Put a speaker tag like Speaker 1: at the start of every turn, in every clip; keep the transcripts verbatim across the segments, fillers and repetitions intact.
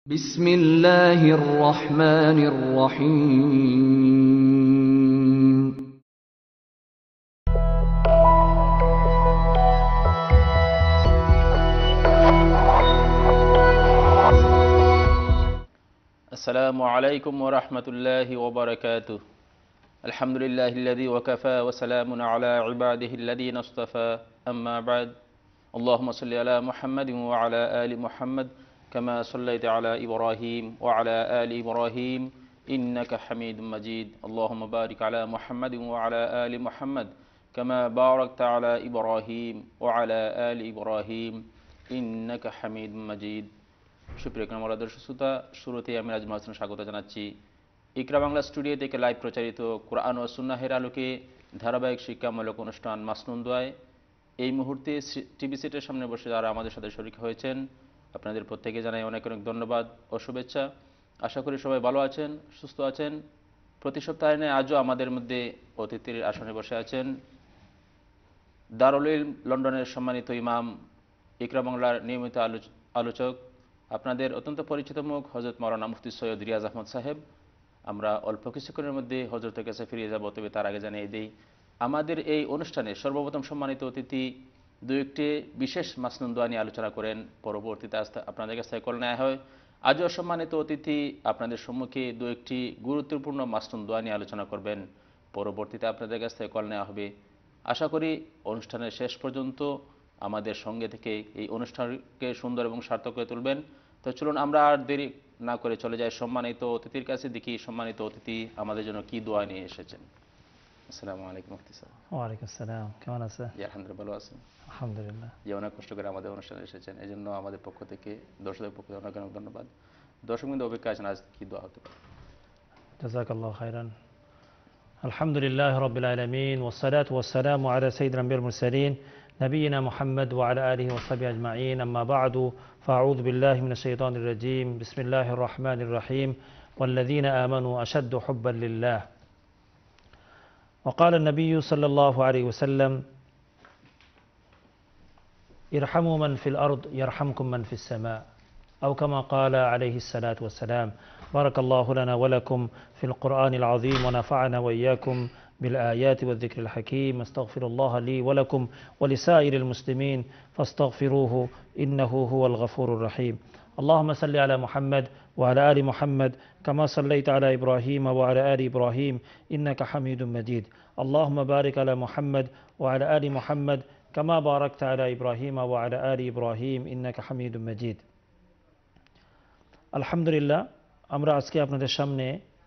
Speaker 1: بسم الله الرحمن الرحيم
Speaker 2: السلام عليكم ورحمة الله وبركاته الحمد لله الذي وكفى وسلام على عباده الذين اصطفى أما بعد اللهم صل على محمد وعلى آل محمد كما صليت على إبراهيم وعلى آل إبراهيم إنك حميد مجيد اللهم بارك على محمد وعلى آل محمد كما باركت على إبراهيم وعلى آل إبراهيم إنك حميد مجيد সুপ্রিয় কামরা দর্শক শ্রোতা শুরুতেই আমি রাজ মাসুন স্বাগত জানাচ্ছি ইকরা বাংলা স্টুডিও থেকে লাইভ প্রচারিত কোরআন ও সুন্নাহের আলোকে ধারাবাহিক শিক্ষামূলক অনুষ্ঠান মাসনুন দোয়ায় এই মুহূর্তে টিভি সেটের সামনে বসে যারা আমাদের সাথে শরীক হয়েছেন আপনাদের প্রত্যেকে জানাই অনেক অনেক ধন্যবাদ ও শুভেচ্ছা। আশা করি সবাই ভালো আছেন, সুস্থ আছেন। প্রতি সপ্তাহে নেয় আজও আমাদের মধ্যে অতিথির আসনে বসে আছেন দারুল ইলম লন্ডনের সম্মানিত ইমাম, ইকরা বাংলার নিয়মিত আলোচক, আপনাদের অত্যন্ত পরিচিত মুখ হজরত মাওলানা মুফতি সৈয়দ রিয়াজ আহমদ সাহেব। আমরা অল্প কিছুক্ষণের মধ্যে হজরতের কাছে ফিরে যাব, তবে তার আগে জানিয়ে দিই আমাদের এই অনুষ্ঠানে সর্বপ্রথম সম্মানিত অতিথি দু একটি বিশেষ মাসনুন দোয়া নিয়ে আলোচনা করেন, পরবর্তীতে আপনাদের কাছ থেকে কল নেওয়া হয়। আজও সম্মানিত অতিথি আপনাদের সম্মুখে দু একটি গুরুত্বপূর্ণ মাসনুন দোয়া নিয়ে আলোচনা করবেন, পরবর্তীতে আপনাদের কাছ থেকে কল নেওয়া হবে। আশা করি অনুষ্ঠানের শেষ পর্যন্ত আমাদের সঙ্গে থেকে এই অনুষ্ঠানকে সুন্দর এবং সার্থক করে তুলবেন। তো চলুন আমরা আর দেরি না করে চলে যাই সম্মানিত অতিথির কাছে, দেখি সম্মানিত অতিথি আমাদের জন্য কি দোয়া নিয়ে এসেছেন। আসসালামু আলাইকুম মুফতি সাহেব।
Speaker 3: ওয়ালাইকুম আসসালাম, কেমন আছেন?
Speaker 2: জি আলহামদুলিল্লাহ, ভালো আছেন।
Speaker 3: আলহামদুলিল্লাহ।
Speaker 2: যে অনেক কষ্ট করে আমাদের অনুষ্ঠানে এসেছেন, এই জন্য আমাদের পক্ষ থেকে দর্শকদের পক্ষ থেকে অনেক অনেক ধন্যবাদ। দর্শক বিন্দু অপেক্ষা আছেন আজ কি দোয়া হতে পারে।
Speaker 3: জাযাকাল্লাহু খাইরান। আলহামদুলিল্লাহি রাব্বিল আলামিন ওয়াসসালাতু ওয়াসসালামু আলা সাইয়্যিদিল আম্বিয়াল মুরসালিন নবিয়িনা মুহাম্মদ ওয়া আলা আলিহি ওয়া সাহবিহি আজমাইন, আম্মা বা'দু, ফাআউযু বিল্লাহি মিনাশ শাইতানির রাজীম, বিসমিল্লাহির রহমানির রহিম, ওয়াল্লাযীনা আমানু আশাদ্দু হুব্বান লিল্লাহ। وقال النبي صلى الله عليه وسلم ارحموا من في الأرض يرحمكم من في السماء، أو كما قال عليه الصلاة والسلام. بارك الله لنا ولكم في القرآن العظيم ونفعنا وإياكم بالآيات والذكر الحكيم. استغفر الله لي ولكم ولسائر المسلمين فاستغفروه إنه هو الغفور الرحيم. اللهم صل على محمد وعلى آل محمد كما صليت على إبراهيم وعلى آل إبراهيم إنك حميد مجيد. اللهم بارك على محمد وعلى آل محمد كما باركت على إبراهيم وعلى آل إبراهيم إنك حميد مجيد. আলহামদুলিল্লাহ, আমরা আজকে আপনাদের সামনে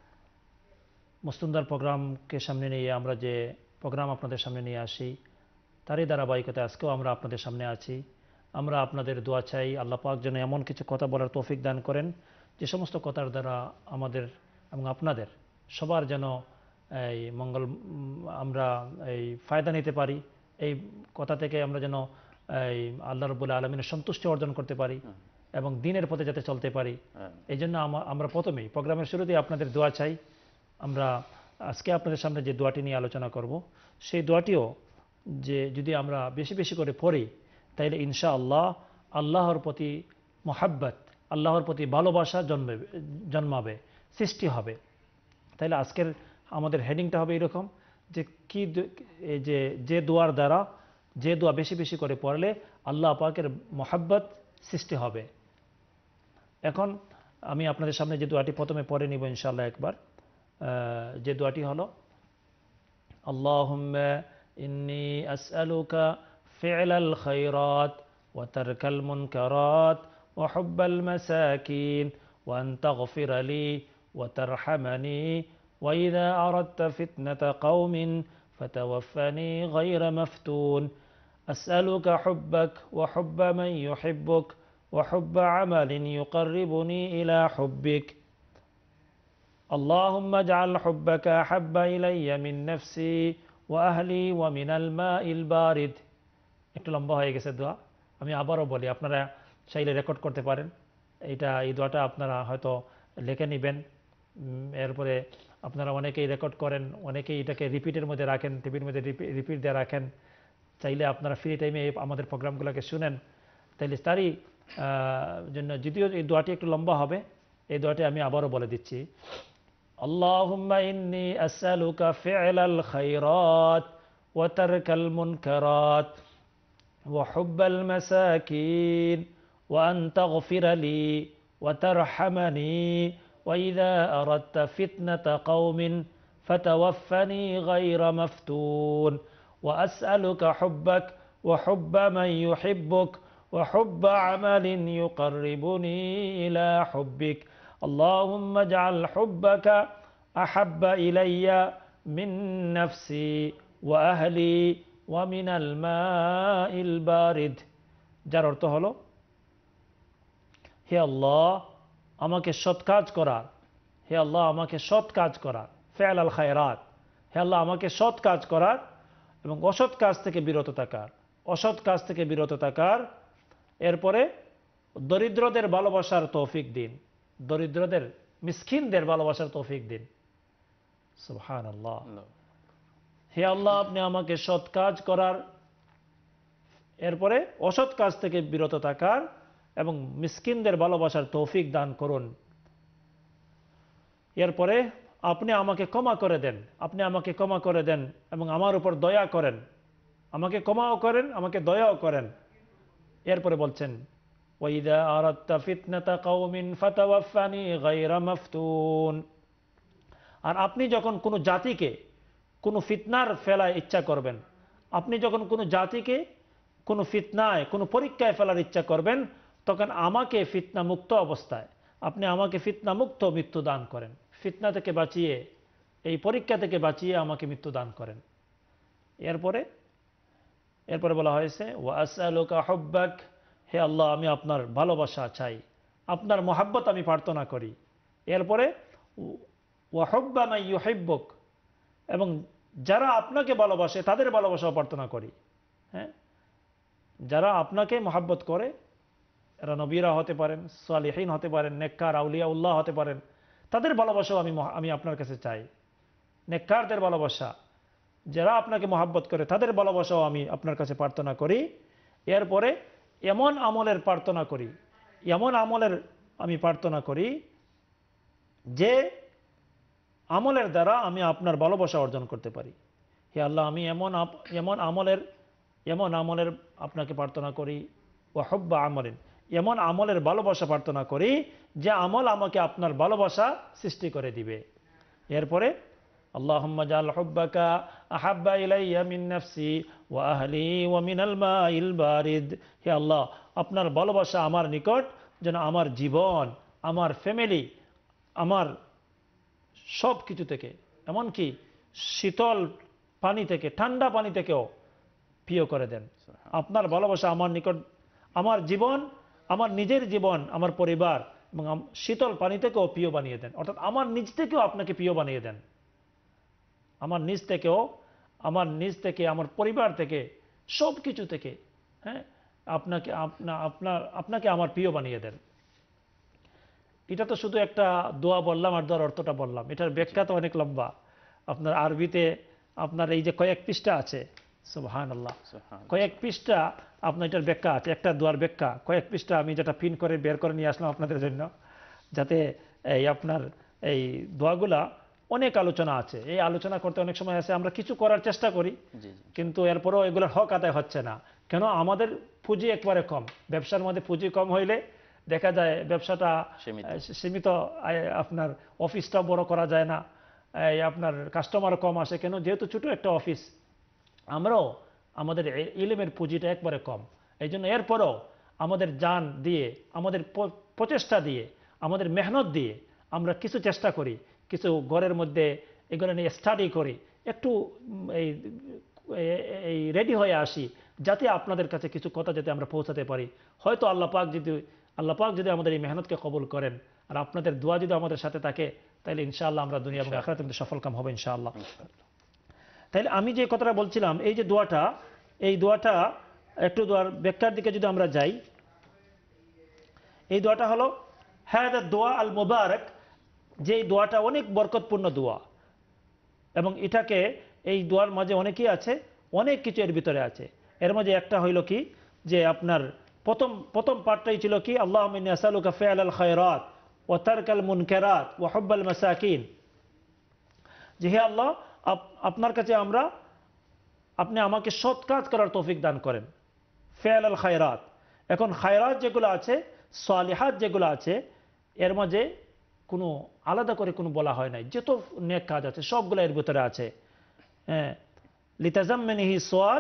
Speaker 3: মুস্তানদার প্রোগ্রামকে সামনে নিয়ে আমরা যে প্রোগ্রাম আপনাদের সামনে নিয়ে আসি, তারই ধারাবাহিকতায় আজকেও আমরা আপনাদের সামনে আছি। আমরা আপনাদের দোয়া চাই, আল্লাহ পাক যেন এমন কিছু কথা বলার তৌফিক দান করেন যে সমস্ত কথার দ্বারা আমাদের এবং আপনাদের সবার যেন এই মঙ্গল আমরা এই ফায়দা নিতে পারি, এই কথা থেকে আমরা যেন এই আল্লাহ রাব্বুল আলামিনের সন্তুষ্টি অর্জন করতে পারি এবং দ্বীনের পথে যাতে চলতে পারি। এই জন্য আমরা প্রথমেই প্রোগ্রামের শুরুতেই আপনাদের দোয়া চাই। আমরা আজকে আপনাদের সামনে যে দোয়াটি নিয়ে আলোচনা করব, সেই দোয়াটিও যে যদি আমরা বেশি বেশি করে পড়ি তাইলে ইনশাআল্লাহ আল্লাহর প্রতি মহাব্বত, আল্লাহর প্রতি ভালোবাসা জন্মাবে জন্মাবে সৃষ্টি হবে। তাইলে আজকের আমাদের হেডিংটা হবে এরকম যে কি যে যে দোয়ার দ্বারা যে দোয়া বেশি বেশি করে পড়লে আল্লাহ পাকের মহাব্বত সৃষ্টি হবে। এখন আমি আপনাদের সামনে যে দোয়াটি প্রথমে পড়ে নিব ইনশাআল্লাহ একবার। যে দোয়াটি হলো আল্লাহুম্মা ইন্নী আসআলুকা ফি'লাল খায়রাত ওয়া তারকাল মুনকারাত ওয়া হুব্বাল মাসাকিন ওয়া আন তাগফিরা লি ওয়া তারহামানি ওয়া ইযা আরাদতা ফিতনাতা কওমিন ফাতাওয়াফানি গায়রা মাফতুন আসআলুকা হুব্বাক ওয়া হুব্বা মান ইউহিব্বুক وحب عمل يقربني إلى حبك اللهم اجعل حبك أحب إلي من نفسي وأهلي ومن الماء البارد. একটু লম্বা হয়ে গেছে দোয়া, আমি আবারও বলি, আপনারা চাইলে রেকর্ড করতে পারেন। এটা এই দোয়াটা আপনারা হয়তো লিখে নেবেন, এরপরে আপনারা অনেকেই রেকর্ড করেন, অনেকেই এটাকে রিপিটের মধ্যে রাখেন, টিভির মধ্যে রিপিট দিয়ে রাখেন। চাইলে আপনারা ফ্রি টাইমে আমাদের প্রোগ্রামগুলোকে শুনেন, তাইলে তারই জন্য যদিও এই দোয়াটি একটু লম্বা হবে, এই দোয়াটি আমি আবারও বলে দিচ্ছি। আল্লাহুম্মা ইন্নী আসআলুকা ফি'লাল খায়রাত ওয়া তারকাল মুনকারাত ওয়া হুব্বাল মাসাকিন ওয়া আন তাগফিরা লি ওয়া তারহামানি ওয়া ইযা আরাদতা ফিতনাতা কওমিন ফাতাওয়াফফানি গায়রা মাফতুন ওয়া আসআলুকা হুব্বাক ওয়া হুব্বা মান ইউহিব্বুক وحب عمل يقربني إلى حبك اللهم اجعل حبك أحب إلي من نفسي وأهلي ومن الماء البارد। যার অর্থ হলো, হে আল্লাহ আমাকে সৎ কাজ করার, হে আল্লাহ আমাকে সৎ কাজ করার, ফেল আল খায়রাত, হে আল্লাহ আমাকে সৎ কাজ করার এবং অসৎ কাজ থেকে বিরত থাকার, অসৎ কাজ থেকে বিরত থাকার। এরপরে দরিদ্রদের ভালোবাসার তৌফিক দিন, দরিদ্রদের মিসকিনদের ভালোবাসার তৌফিক দিন। সুবহানাল্লাহ। হে আল্লাহ আপনি আমাকে সৎ কাজ করার, এরপরে অসৎ কাজ থেকে বিরত থাকার এবং মিসকিনদের ভালোবাসার তৌফিক দান করুন। এরপরে আপনি আমাকে ক্ষমা করে দেন, আপনি আমাকে ক্ষমা করে দেন এবং আমার উপর দয়া করেন, আমাকে ক্ষমাও করেন, আমাকে দয়াও করেন। এরপরে বলছেন ওয়াইদা আরাদতা ফিতনাতা কওমিন ফাতাওয়াফফানি গায়রা মাফতুন। আর আপনি যখন কোনো জাতিকে কোনো ফিতনার ফেলায় ইচ্ছা করবেন, আপনি যখন কোনো জাতিকে কোনো ফিতনায় কোনো পরীক্ষায় ফেলার ইচ্ছা করবেন, তখন আমাকে ফিতনা মুক্ত অবস্থায় আপনি আমাকে ফিতনা মুক্ত মৃত্যু দান করেন, ফিতনা থেকে বাঁচিয়ে, এই পরীক্ষা থেকে বাঁচিয়ে আমাকে মৃত্যু দান করেন। এরপরে এরপরে বলা হয়েছে ওয়া আসআলুকা হুব্বাক, হে আল্লাহ আমি আপনার ভালোবাসা চাই, আপনার মহাব্বত আমি প্রার্থনা করি। এরপরে ওয়া হুব্বা মান ইউহিব্বুক, এবং যারা আপনাকে ভালোবাসে তাদের ভালোবাসাও প্রার্থনা করি। হ্যাঁ, যারা আপনাকে মহাব্বত করে, এরা নবীরা হতে পারেন, সালিহিন হতে পারেন, নেককার আউলিয়া উল্লাহ হতে পারেন, তাদের ভালোবাসাও আমি আমি আপনার কাছে চাই। নেককারদের ভালোবাসা, যারা আপনাকে মহাব্বত করে তাদের ভালোবাসাও আমি আপনার কাছে প্রার্থনা করি। এরপরে এমন আমলের প্রার্থনা করি, এমন আমলের আমি প্রার্থনা করি যে আমলের দ্বারা আমি আপনার ভালোবাসা অর্জন করতে পারি। হে আল্লাহ আমি এমন এমন আমলের এমন আমলের আপনাকে প্রার্থনা করি, ওয়া হুব্বা আমলিন, এমন আমলের ভালোবাসা প্রার্থনা করি যে আমল আমাকে আপনার ভালোবাসা সৃষ্টি করে দিবে। এরপরে আল্লাহুম্মা জাআল হুব্বাকা আহাব্বা ইলাইয়া মিন নাফসি ওয়া আহলি ওয়া মিনাল মাইল বারিদ। হে আল্লাহ আপনার ভালোবাসা আমার নিকট যেন আমার জীবন, আমার ফ্যামিলি, আমার সব কিছু থেকে, এমনকি শীতল পানি থেকে, ঠান্ডা পানি থেকেও প্রিয় করে দেন। আপনার ভালোবাসা আমার নিকট আমার জীবন, আমার নিজের জীবন, আমার পরিবার এবং শীতল পানি থেকেও প্রিয় বানিয়ে দেন। অর্থাৎ আমার নিজ থেকেও আপনাকে প্রিয় বানিয়ে দেন, আমার নিজ থেকেও, আমার নিজ থেকে, আমার পরিবার থেকে, সব কিছু থেকে, হ্যাঁ আপনাকে আপনার আপনাকে আমার প্রিয় বানিয়ে দেন। এটা তো শুধু একটা দোয়া বললাম আর দোয়ার অর্থটা বললাম, এটার ব্যাখ্যা তো অনেক লম্বা। আপনার আরবিতে আপনার এই যে কয়েক পৃষ্ঠা আছে, সুবহানাল্লাহ, কয়েক পৃষ্ঠা আপনার এটার ব্যাখ্যা আছে, একটা দোয়ার ব্যাখ্যা কয়েক পৃষ্ঠা আমি যেটা পিন করে বের করে নিয়ে আসলাম আপনাদের জন্য, যাতে এই আপনার এই দোয়াগুলা অনেক আলোচনা আছে। এই আলোচনা করতে অনেক সময় আছে, আমরা কিছু করার চেষ্টা করি কিন্তু এরপরেও এগুলোর হক আদায় হচ্ছে না। কেন? আমাদের পুঁজি একবারে কম, ব্যবসার মধ্যে পুঁজি কম হইলে দেখা যায় ব্যবসাটা সীমিত, আপনার অফিসটা বড় করা যায় না, এই আপনার কাস্টমার কম আসে। কেন? যেহেতু ছোট একটা অফিস, আমরাও আমাদের ইলমের পুঁজিটা একবারে কম। এই জন্য এরপরও আমাদের জান দিয়ে, আমাদের প্রচেষ্টা দিয়ে, আমাদের মেহনত দিয়ে আমরা কিছু চেষ্টা করি, কিছু ঘরের মধ্যে এগুলো নিয়ে স্টাডি করি, একটু এই এই রেডি হয়ে আসি, যাতে আপনাদের কাছে কিছু কথা যাতে আমরা পৌঁছাতে পারি। হয়তো আল্লাহ পাক যদি আল্লাহ পাক যদি আমাদের এই মেহনতকে কবুল করেন আর আপনাদের দোয়া যদি আমাদের সাথে থাকে, তাহলে ইনশাআল্লাহ আমরা দুনিয়া এবং আখিরাতে কিন্তু সফলকাম হবে ইনশাআল্লাহ। তাহলে আমি যে কথাটা বলছিলাম, এই যে দোয়াটা, এই দোয়াটা একটু দোয়ার ব্যাখ্যার দিকে যদি আমরা যাই, এই দোয়াটা হলো হাদা দোয়া আল মুবারক, যে দোয়াটা অনেক বরকতপূর্ণ দোয়া, এবং এটাকে এই দোয়ার মাঝে অনেকই আছে, অনেক কিছু এর ভিতরে আছে। এর মাঝে একটা হইল কি, যে আপনার প্রথম প্রথম পার্টটাই ছিল কি আল্লাহুম্মা ইন্নী আসআলুকা ফিআলাল খায়রাত ওয়া তারকাল মুনকারাত ওয়া হুব্বাল মাসাকিন, যে হে আল্লাহ আপনার কাছে আমরা আপনি আমাকে সৎ কাজ করার তৌফিক দান করেন। ফিআলাল খায়রাত, এখন খায়রাত যেগুলো আছে, সালিহাত যেগুলো আছে, এর মাঝে কোনো আলাদা করে কোনো বলা হয় নাই, যত নেক কাজ আছে সবগুলো এর ভিতরে আছে। হ্যাঁ, লিতাজাম্মানিহি সোয়াল,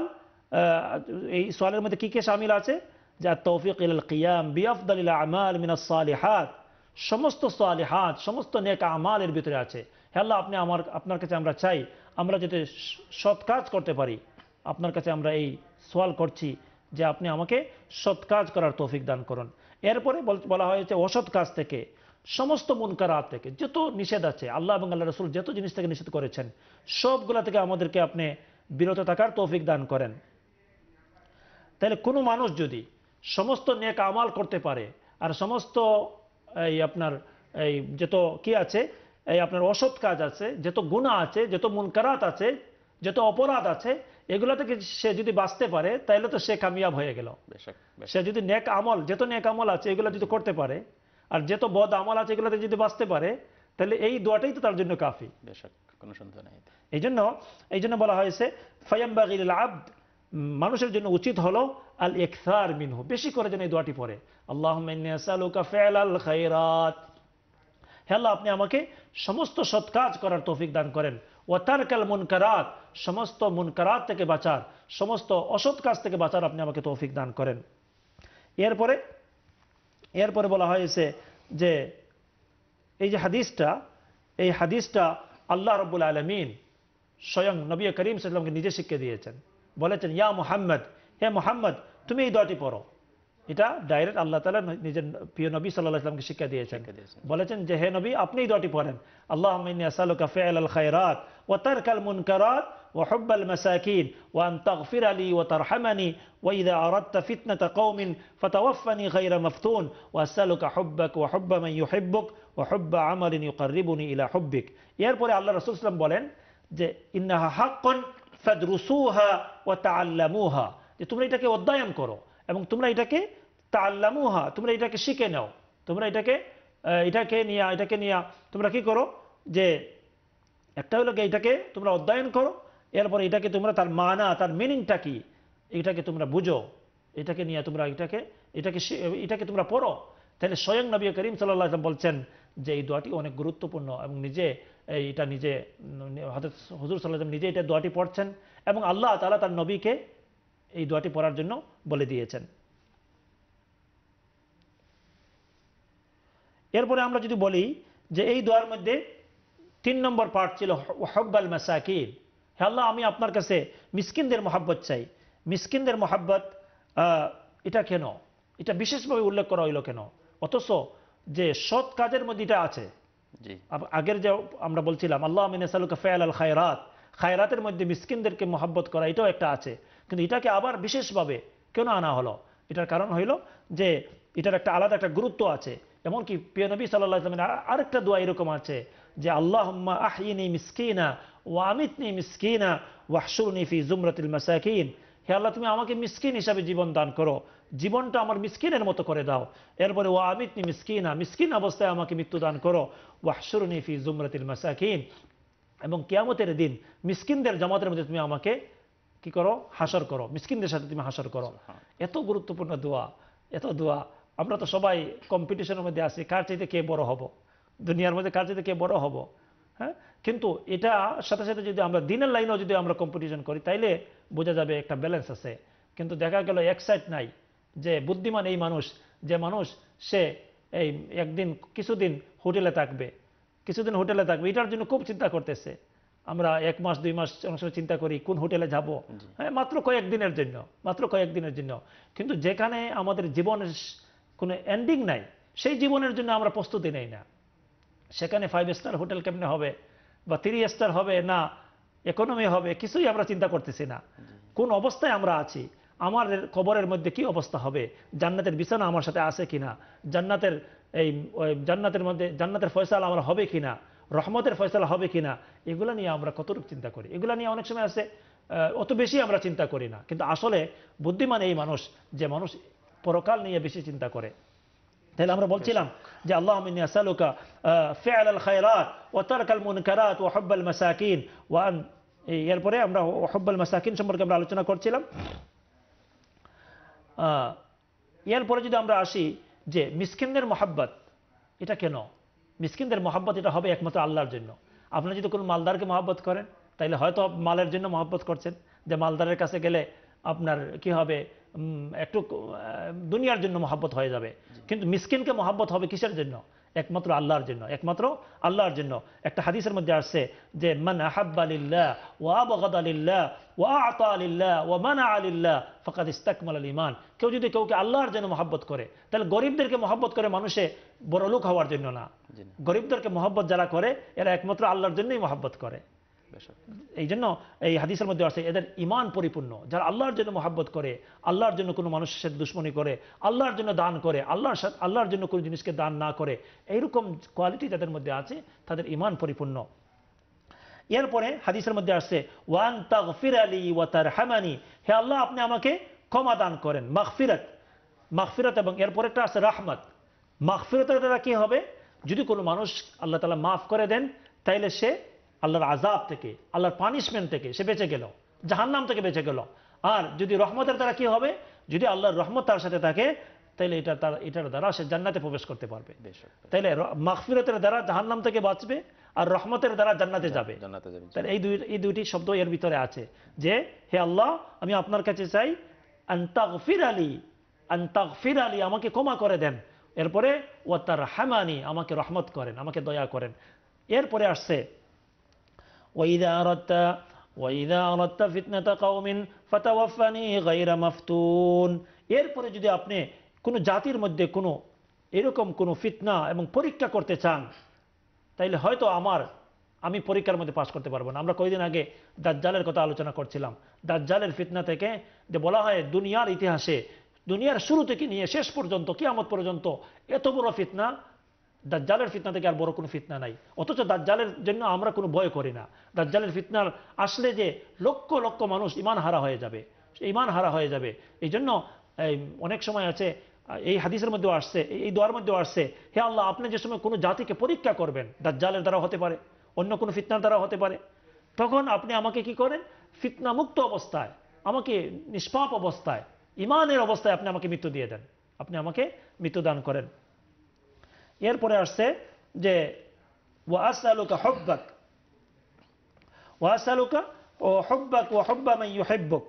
Speaker 3: এই সোয়ালের মধ্যে কি কি শামিল আছে, যা তৌফিক ইলাল কিয়াম বিআফদালিল আমাল মিনাস সালিহাত, সমস্ত সালিহাত সমস্ত নেক আমালের ভিতরে আছে। হে আল্লাহ আপনি আমার আপনার কাছে আমরা চাই আমরা যাতে সৎ কাজ করতে পারি, আপনার কাছে আমরা এই সোয়াল করছি যে আপনি আমাকে সৎ কাজ করার তৌফিক দান করুন। এরপরে বলা হয়েছে অসৎ কাজ থেকে, সমস্ত মুনকারাত থেকে, যত নিষেধ আছে আল্লাহ এবং আল্লাহ রাসূল যত জিনিস থেকে নিষেধ করেছেন সবগুলা থেকে আমাদেরকে আপনি বিরত থাকার তৌফিক দান করেন। তাহলে কোনো মানুষ যদি সমস্ত নেক আমাল করতে পারে আর সমস্ত এই আপনার এই যত কি আছে, এই আপনার অসৎ কাজ আছে, যত গুনাহ আছে, যত মুনকারাত আছে, যত অপরাধ আছে, এগুলো থেকে সে যদি বাঁচতে পারে তাহলে তো সে কামিয়াব হয়ে গেল। সে যদি নেক আমল, যত নেক আমল আছে এগুলো যদি করতে পারে আর যত বদ আমল আছে এগুলোতে যদি বাঁচতে পারে তাহলে এই দোয়াটাই তো তার জন্য কাফি।
Speaker 2: কোনো সন্দেহ নাই।
Speaker 3: এই জন্য এই জন্য বলা হয়েছে ফায়ামবাগি লিল আবদ, মানুষের জন্য উচিত হলো আল ইকসার মিনহু, বেশি করে যেন এই দোয়াটি পড়ে, আল্লাহুম্মা ইন্নী আসআলুকা ফিআলাল খায়রাত, হে আল্লাহ আপনি আমাকে সমস্ত সৎ কাজ করার তৌফিক দান করেন, ওয়া তারকাল মুনকারাত, সমস্ত মুনকারাত থেকে বাঁচার, সমস্ত অসৎ কাজ থেকে বাঁচার আপনি আমাকে তৌফিক দান করেন। এরপরে এরপরে বলা হয়েছে যে এই যে হাদিসটা, এই হাদিসটা আল্লাহ রাব্বুল আলামিন স্বয়ং নবী করিম সাল্লাল্লাহু আলাইহি ওয়াসাল্লামকে নিজে শিখিয়ে দিয়েছেন। বলেছেন ইয়া মুহাম্মদ, হে মুহাম্মদ তুমি এই দোয়াটি পড়ো। এটা ডাইরেক্ট আল্লাহ তাআলা নিজের প্রিয় নবী সাল্লাল্লাহু আলাইহি ওয়াসাল্লামকে শিক্ষা দিয়েছেন। বলেছেন যে হে নবী আপনি এই দোয়াটি পড়েন, আল্লাহুম্মা ইন্নী আসআলুকা ফিআলাল খায়রাত ওয়া তারকাল মুনকারাত ওয়া হুব্বাল মাসাকিন ওয়া আন তাগফিরা লি ওয়া তারহামানি ওয়া ইযা আরাদতা ফিতনাতা কওমিন ফাতাওয়াফানি গায়রা মাফতুন ওয়া আসআলুকা হুব্বাক ওয়া হুব্বা মান ইউহিব্বুক ওয়া হুব্বা আমালিন ইউকাররিবুনি ইলা হুব্বিক। এরপরে আল্লাহ রাসূল সাল্লাল্লাহু আলাইহি ওয়াসাল্লাম বলেন যে ইন্নাহা হাক্কুন ফাদরুসুহা ওয়া তাআল্লামুহা, যে তোমরা এটাকে অধ্যয়ন করো এবং তোমরা এটাকে তাআল্লামুহা, তোমরা এটাকে শিখে নাও, তোমরা এটাকে এটাকে নিয়ে এটাকে নিয়ে তোমরা কি করো, যে একটা হলো এটাকে তোমরা অধ্যয়ন করো, এরপর এটাকে তোমরা তার মানা, তার মিনিংটা কি এটাকে তোমরা বুঝো, এটাকে নিয়ে তোমরা এটাকে এটাকে এটাকে তোমরা পড়ো। তাহলে স্বয়ং নবী করিম সাল্লাল্লাহু আলাইহি ওয়াসাল্লাম বলছেন যে এই দোয়াটি অনেক গুরুত্বপূর্ণ এবং নিজে এটা নিজে হযরত হুজুর সাল্লাল্লাহু আলাইহি ওয়াসাল্লাম নিজে এটা দোয়াটি পড়ছেন এবং আল্লাহ তাআলা তার নবীকে এই দোয়াটি পড়ার জন্য বলে দিয়েছেন। এরপরে আমরা যদি বলি যে এই দোয়ার মধ্যে তিন নম্বর পার্ট ছিল হুব্বাল মাসাকিন, হে আল্লাহ আমি আপনার কাছে মিসকিনদের মহব্বত চাই। মিসকিনদের মহব্বত এটা কেন, এটা বিশেষভাবে উল্লেখ করা হইল কেন, অথচ যে সৎ কাজের মধ্যে এটা আছে। আগের যে আমরা বলছিলাম আল্লাহুম্মা ইন্নী আসআলুকা ফিআলাল খায়রাত, খায়রাতের মধ্যে মিসকিনদেরকে মহব্বত করা এটাও একটা আছে, কিন্তু এটাকে আবার বিশেষভাবে কেন আনা হলো, এটার কারণ হইল যে এটার একটা আলাদা একটা গুরুত্ব আছে। এমনকি প্রিয় নবী সাল্লাল্লাহু আলাইহি ওয়াসাল্লামের আরেকটা দোয়া এরকম আছে যে আল্লাহুম্মা আহয়িনি মিসকিনা ওয়া আমিতনি মিসকিনা ওয়াহশুরনি ফি জুমরাতিল মাসাকিন, হে আল্লাহ তুমি আমাকে মিসকিন হিসাবে জীবন দান করো, জীবনটা আমার মিসকিনের মতো করে দাও। এরপরে ওয়া আমিতনি মিসকিনা, মিসকিন অবস্থায় আমাকে মৃত্যু দান করো। ওয়াহশুরনি ফি জুমরাতিল মাসাকিন, এবং কিয়ামতের দিন মিসকিনদের জামাতের মধ্যে তুমি আমাকে কি করো, হাসর করো, মিসকিনদের সাথে তুমি হাসর করো। এত গুরুত্বপূর্ণ দোয়া, এত দোয়া। আমরা তো সবাই কম্পিটিশনের মধ্যে আছি, কার চাইতে কে বড় হব, দুনিয়ার মধ্যে কার চাইতে কে বড় হব। হ্যাঁ, কিন্তু এটা সাথে সাথে যদি আমরা দিনের লাইনেও যদি আমরা কম্পিটিশন করি তাইলে বোঝা যাবে একটা ব্যালেন্স আছে। কিন্তু দেখা গেল এক সাইড নাই, যে বুদ্ধিমান এই মানুষ, যে মানুষ সে এই একদিন কিছুদিন হোটেলে থাকবে, কিছুদিন হোটেলে থাকবে, এটার জন্য খুব চিন্তা করতেছে। আমরা এক মাস দুই মাস অনেক সময় চিন্তা করি কোন হোটেলে যাব, হ্যাঁ মাত্র কয়েকদিনের জন্য, মাত্র কয়েকদিনের জন্য। কিন্তু যেখানে আমাদের জীবনের কোনো এন্ডিং নাই, সেই জীবনের জন্য আমরা প্রস্তুতি নেই না। সেখানে ফাইভ স্টার হোটেল কেমনে হবে বা থ্রি স্টার হবে না ইকোনমি হবে, কিছুই আমরা চিন্তা করতেছি না। কোন অবস্থায় আমরা আছি, আমার কবরের মধ্যে কি অবস্থা হবে, জান্নাতের বিছানা আমার সাথে আছে কিনা, জান্নাতের এই জান্নাতের মধ্যে জান্নাতের ফয়সালা আমার হবে কিনা, রহমতের ফয়সালা হবে কিনা, এগুলো নিয়ে আমরা কতটুকু চিন্তা করি। এগুলো নিয়ে অনেক সময় আছে অত বেশি আমরা চিন্তা করি না। কিন্তু আসলে বুদ্ধিমান এই মানুষ, যে মানুষ পরকাল নিয়ে বেশি চিন্তা করে। তাহলে আমরা বলছিলাম যে আল্লাহুম্মা ইন্নী আসআলুকা ফি'লাল খায়রাত ওয়া তারকাল মুনকারাত ওয়া হুব্বাল মাসাকিন ওয়া আন, এরপরে আমরা হুব্বাল মাসাকিন সম্পর্কে আমরা আলোচনা করছিলাম। এরপরে যদি আমরা আসি যে মিসকিনদের মহাব্বত, এটা কেন মিসকিনদের মহাব্বত? এটা হবে একমাত্র আল্লাহর জন্য। আপনারা যদি কোনো মালদারকে মহাব্বত করেন তাইলে হয়তো মালের জন্য মহাব্বত করছেন, যে মালদারের কাছে গেলে আপনার কি হবে, একটু দুনিয়ার জন্য মহাব্বত হয়ে যাবে। কিন্তু মিসকিনকে মহাব্বত হবে কিসের জন্য? একমাত্র আল্লাহর জন্য, একমাত্র আল্লাহর জন্য। একটা হাদিসের মধ্যে আসছে যে মান আহাব্বা লিল্লাহ ওয়া আবগাদা লিল্লাহ ওয়া আ'তা লিল্লাহ ওয়া মানা'a লিল্লাহ ফাকাদ ইসতাকমালাল ঈমান। কেউ যদি কাউকে আল্লাহর জন্য মহব্বত করে, তাহলে গরিবদেরকে মহব্বত করে মানুষে বড় লোক হওয়ার জন্য না। গরিবদেরকে মহব্বত যারা করে এরা একমাত্র আল্লাহর জন্যই মহব্বত করে। এই জন্য এই হাদিসের মধ্যে আছে এদের ঈমান পরিপূর্ণ। যারা আল্লাহর জন্য মহব্বত করে, আল্লাহর জন্য কোনো মানুষের সাথে দুশ্মনী করে, আল্লাহর জন্য দান করে, আল্লাহর সাথে আল্লাহর জন্য কোনো জিনিসকে দান না করে, এইরকম কোয়ালিটি যাদের মধ্যে আছে তাদের ঈমান পরিপূর্ণ। এরপরে হাদিসের মধ্যে আসছে ওয়ান তাগফির আলী ওয়া তারহামানি, হে আল্লাহ আপনি আমাকে ক্ষমা দান করেন। মাগফিরাত, মাগফিরাত, এবং এরপরে একটা আছে রাহমাত। মাগফিরাতের দ্বারা কি হবে? যদি কোনো মানুষ আল্লাহ তাআলা মাফ করে দেন তাইলে সে আল্লাহর আযাব থেকে, আল্লাহর পানিশমেন্ট থেকে সে বেঁচে গেল, জাহান্নাম থেকে বেঁচে গেল। আর যদি রহমতের দ্বারা কি হবে? যদি আল্লাহর রহমত তার সাথে থাকে তাহলে এটা তার এটার দ্বারা সে জান্নাতে প্রবেশ করতে পারবে। তাইলে মাগফিরাতের দ্বারা জাহান্নাম থেকে বাঁচবে আর রহমতের দ্বারা জান্নাতে যাবে। তাহলে এই দুই এই দুইটি শব্দ এর ভিতরে আছে যে হে আল্লাহ আমি আপনার কাছে চাই আন তাগফির আলী, আন তাগফির আলী, আমাকে ক্ষমা করে দেন। এরপরে ওয়া তারহামানি, আমাকে রহমত করেন, আমাকে দয়া করেন। এরপরে আসছে وإذا أردت وإذا أردت فتنة قوم فتوفني غير مفتون। এরপরে যদি আপনি কোনো জাতির মধ্যে কোনো এরকম কোনো ফিতনা এবং পরীক্ষা করতে চান তাইলে হয়তো আমার আমি পরীক্ষার মধ্যে পাস করতে পারবো না। আমরা কয়েকদিন আগে দাজ্জালের কথা আলোচনা করছিলাম। দাজ্জালের ফিতনা থেকে যে বলা হয় দুনিয়ার ইতিহাসে, দুনিয়ার শুরু থেকে নিয়ে শেষ পর্যন্ত কিয়ামত পর্যন্ত এত বড় ফিতনা, দাজ্জালের ফিতনা থেকে আর বড় কোনো ফিতনা নাই। অথচ দাজ্জালের জন্য আমরা কোনো ভয় করি না। দাজ্জালের ফিতনার আসলে যে লক্ষ লক্ষ মানুষ ঈমান হারা হয়ে যাবে, ঈমান হারা হয়ে যাবে। এই জন্য অনেক সময় আছে, এই হাদিসের মধ্যেও আসছে, এই দোয়ার মধ্যেও আসছে, হে আল্লাহ আপনি যে সময় কোনো জাতিকে পরীক্ষা করবেন, দাজ্জালের দ্বারা হতে পারে, অন্য কোনো ফিতনার দ্বারা হতে পারে, তখন আপনি আমাকে কি করেন? ফিতনা মুক্ত অবস্থায়, আমাকে নিষ্পাপ অবস্থায়, ঈমানের অবস্থায় আপনি আমাকে মৃত্যু দিয়ে দেন, আপনি আমাকে মৃত্যু দান করেন। এরপরে আসছে যে ওয়া আসআলুকা হুব্বাক ওয়া আসআলুকা ওয়া হুব্বাক ওয়া হুব্বা মান ইউহিব্বুক।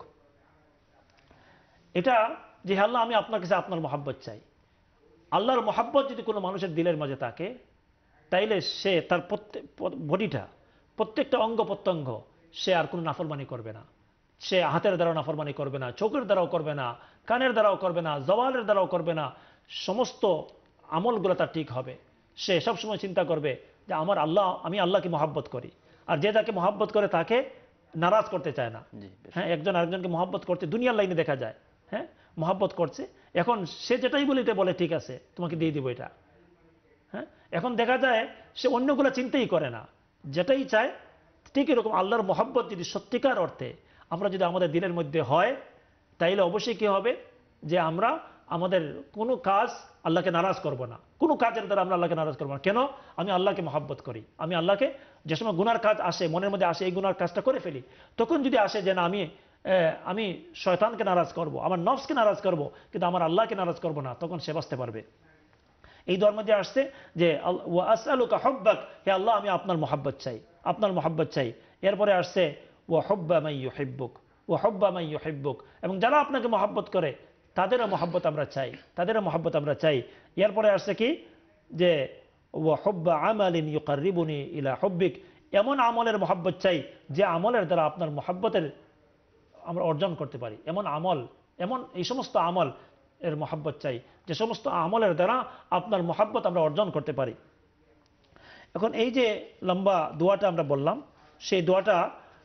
Speaker 3: এটা যে আল্লাহ আমি আপনার কাছে আপনার মহব্বত চাই। আল্লাহর মহব্বত যদি কোনো মানুষের দিলের মাঝে থাকে তাইলে সে তার প্রত্যেক বডিটা, প্রত্যেকটা অঙ্গ প্রত্যঙ্গ সে আর কোনো নাফরমানি করবে না। সে হাতের দ্বারাও নাফরমানি করবে না, চোখের দ্বারাও করবে না, কানের দ্বারাও করবে না, জবানের দ্বারাও করবে না। সমস্ত আমলগুলো তার ঠিক হবে। সে সবসময় চিন্তা করবে যে আমার আল্লাহ, আমি আল্লাহকে মহব্বত করি। আর যে যাকে মহব্বত করে তাকে নারাজ করতে চায় না। হ্যাঁ, একজন আরেকজনকে মহব্বত করতে দুনিয়ার লাইনে দেখা যায়, হ্যাঁ মহব্বত করছে, এখন সে যেটাই বলিতে বলে ঠিক আছে তোমাকে দিয়ে দিব এটা। হ্যাঁ, এখন দেখা যায় সে অন্যগুলো চিন্তাই করে না, যেটাই চায়। ঠিক এরকম আল্লাহর মহব্বত যদি সত্যিকার অর্থে আমরা যদি আমাদের দিলের মধ্যে হয় তাইলে অবশ্যই কি হবে যে আমরা আমাদের কোনো কাজ আল্লাহকে নারাজ করব না, কোনো কাজের দ্বারা আমরা আল্লাহকে নারাজ করবো না। কেন? আমি আল্লাহকে মহব্বত করি। আমি আল্লাহকে যে সময় গুনার কাজ আসে, মনের মধ্যে আসে এই গুনার কাজটা করে ফেলি, তখন যদি আসে যে না আমি আমি শয়তানকে নারাজ করব, আমার নফসকে নারাজ করব, কিন্তু আমার আল্লাহকে নারাজ করব না, তখন সে বাঁচতে পারবে। এই দোয়ার মধ্যে আসছে যে ওয়া আসআলুকা হুব্বাক, হে আল্লাহ আমি আপনার মহব্বত চাই, আপনার মহব্বত চাই। এরপরে আসছে ওয়া হুব্বা মান ইউহিব্বুক ওয়া হুব্বা মান ইউহিব্বুক, এবং যারা আপনাকে মহব্বত করে তাদেরও মহব্বত আমরা চাই, তাদেরও মহব্বত আমরা চাই। এরপরে আসছে কি যে ওয়া হুব্বা আমালিন ইউকাররিবুনি ইলা হুব্বিক, এমন আমলের মহব্বত চাই যে আমলের দ্বারা আপনার মহব্বতের আমরা অর্জন করতে পারি। এমন আমল, এমন এই সমস্ত আমল এর মহব্বত চাই যে সমস্ত আমলের দ্বারা আপনার মহব্বত আমরা অর্জন করতে পারি। এখন এই যে লম্বা দোয়াটা আমরা বললাম, সেই দোয়াটা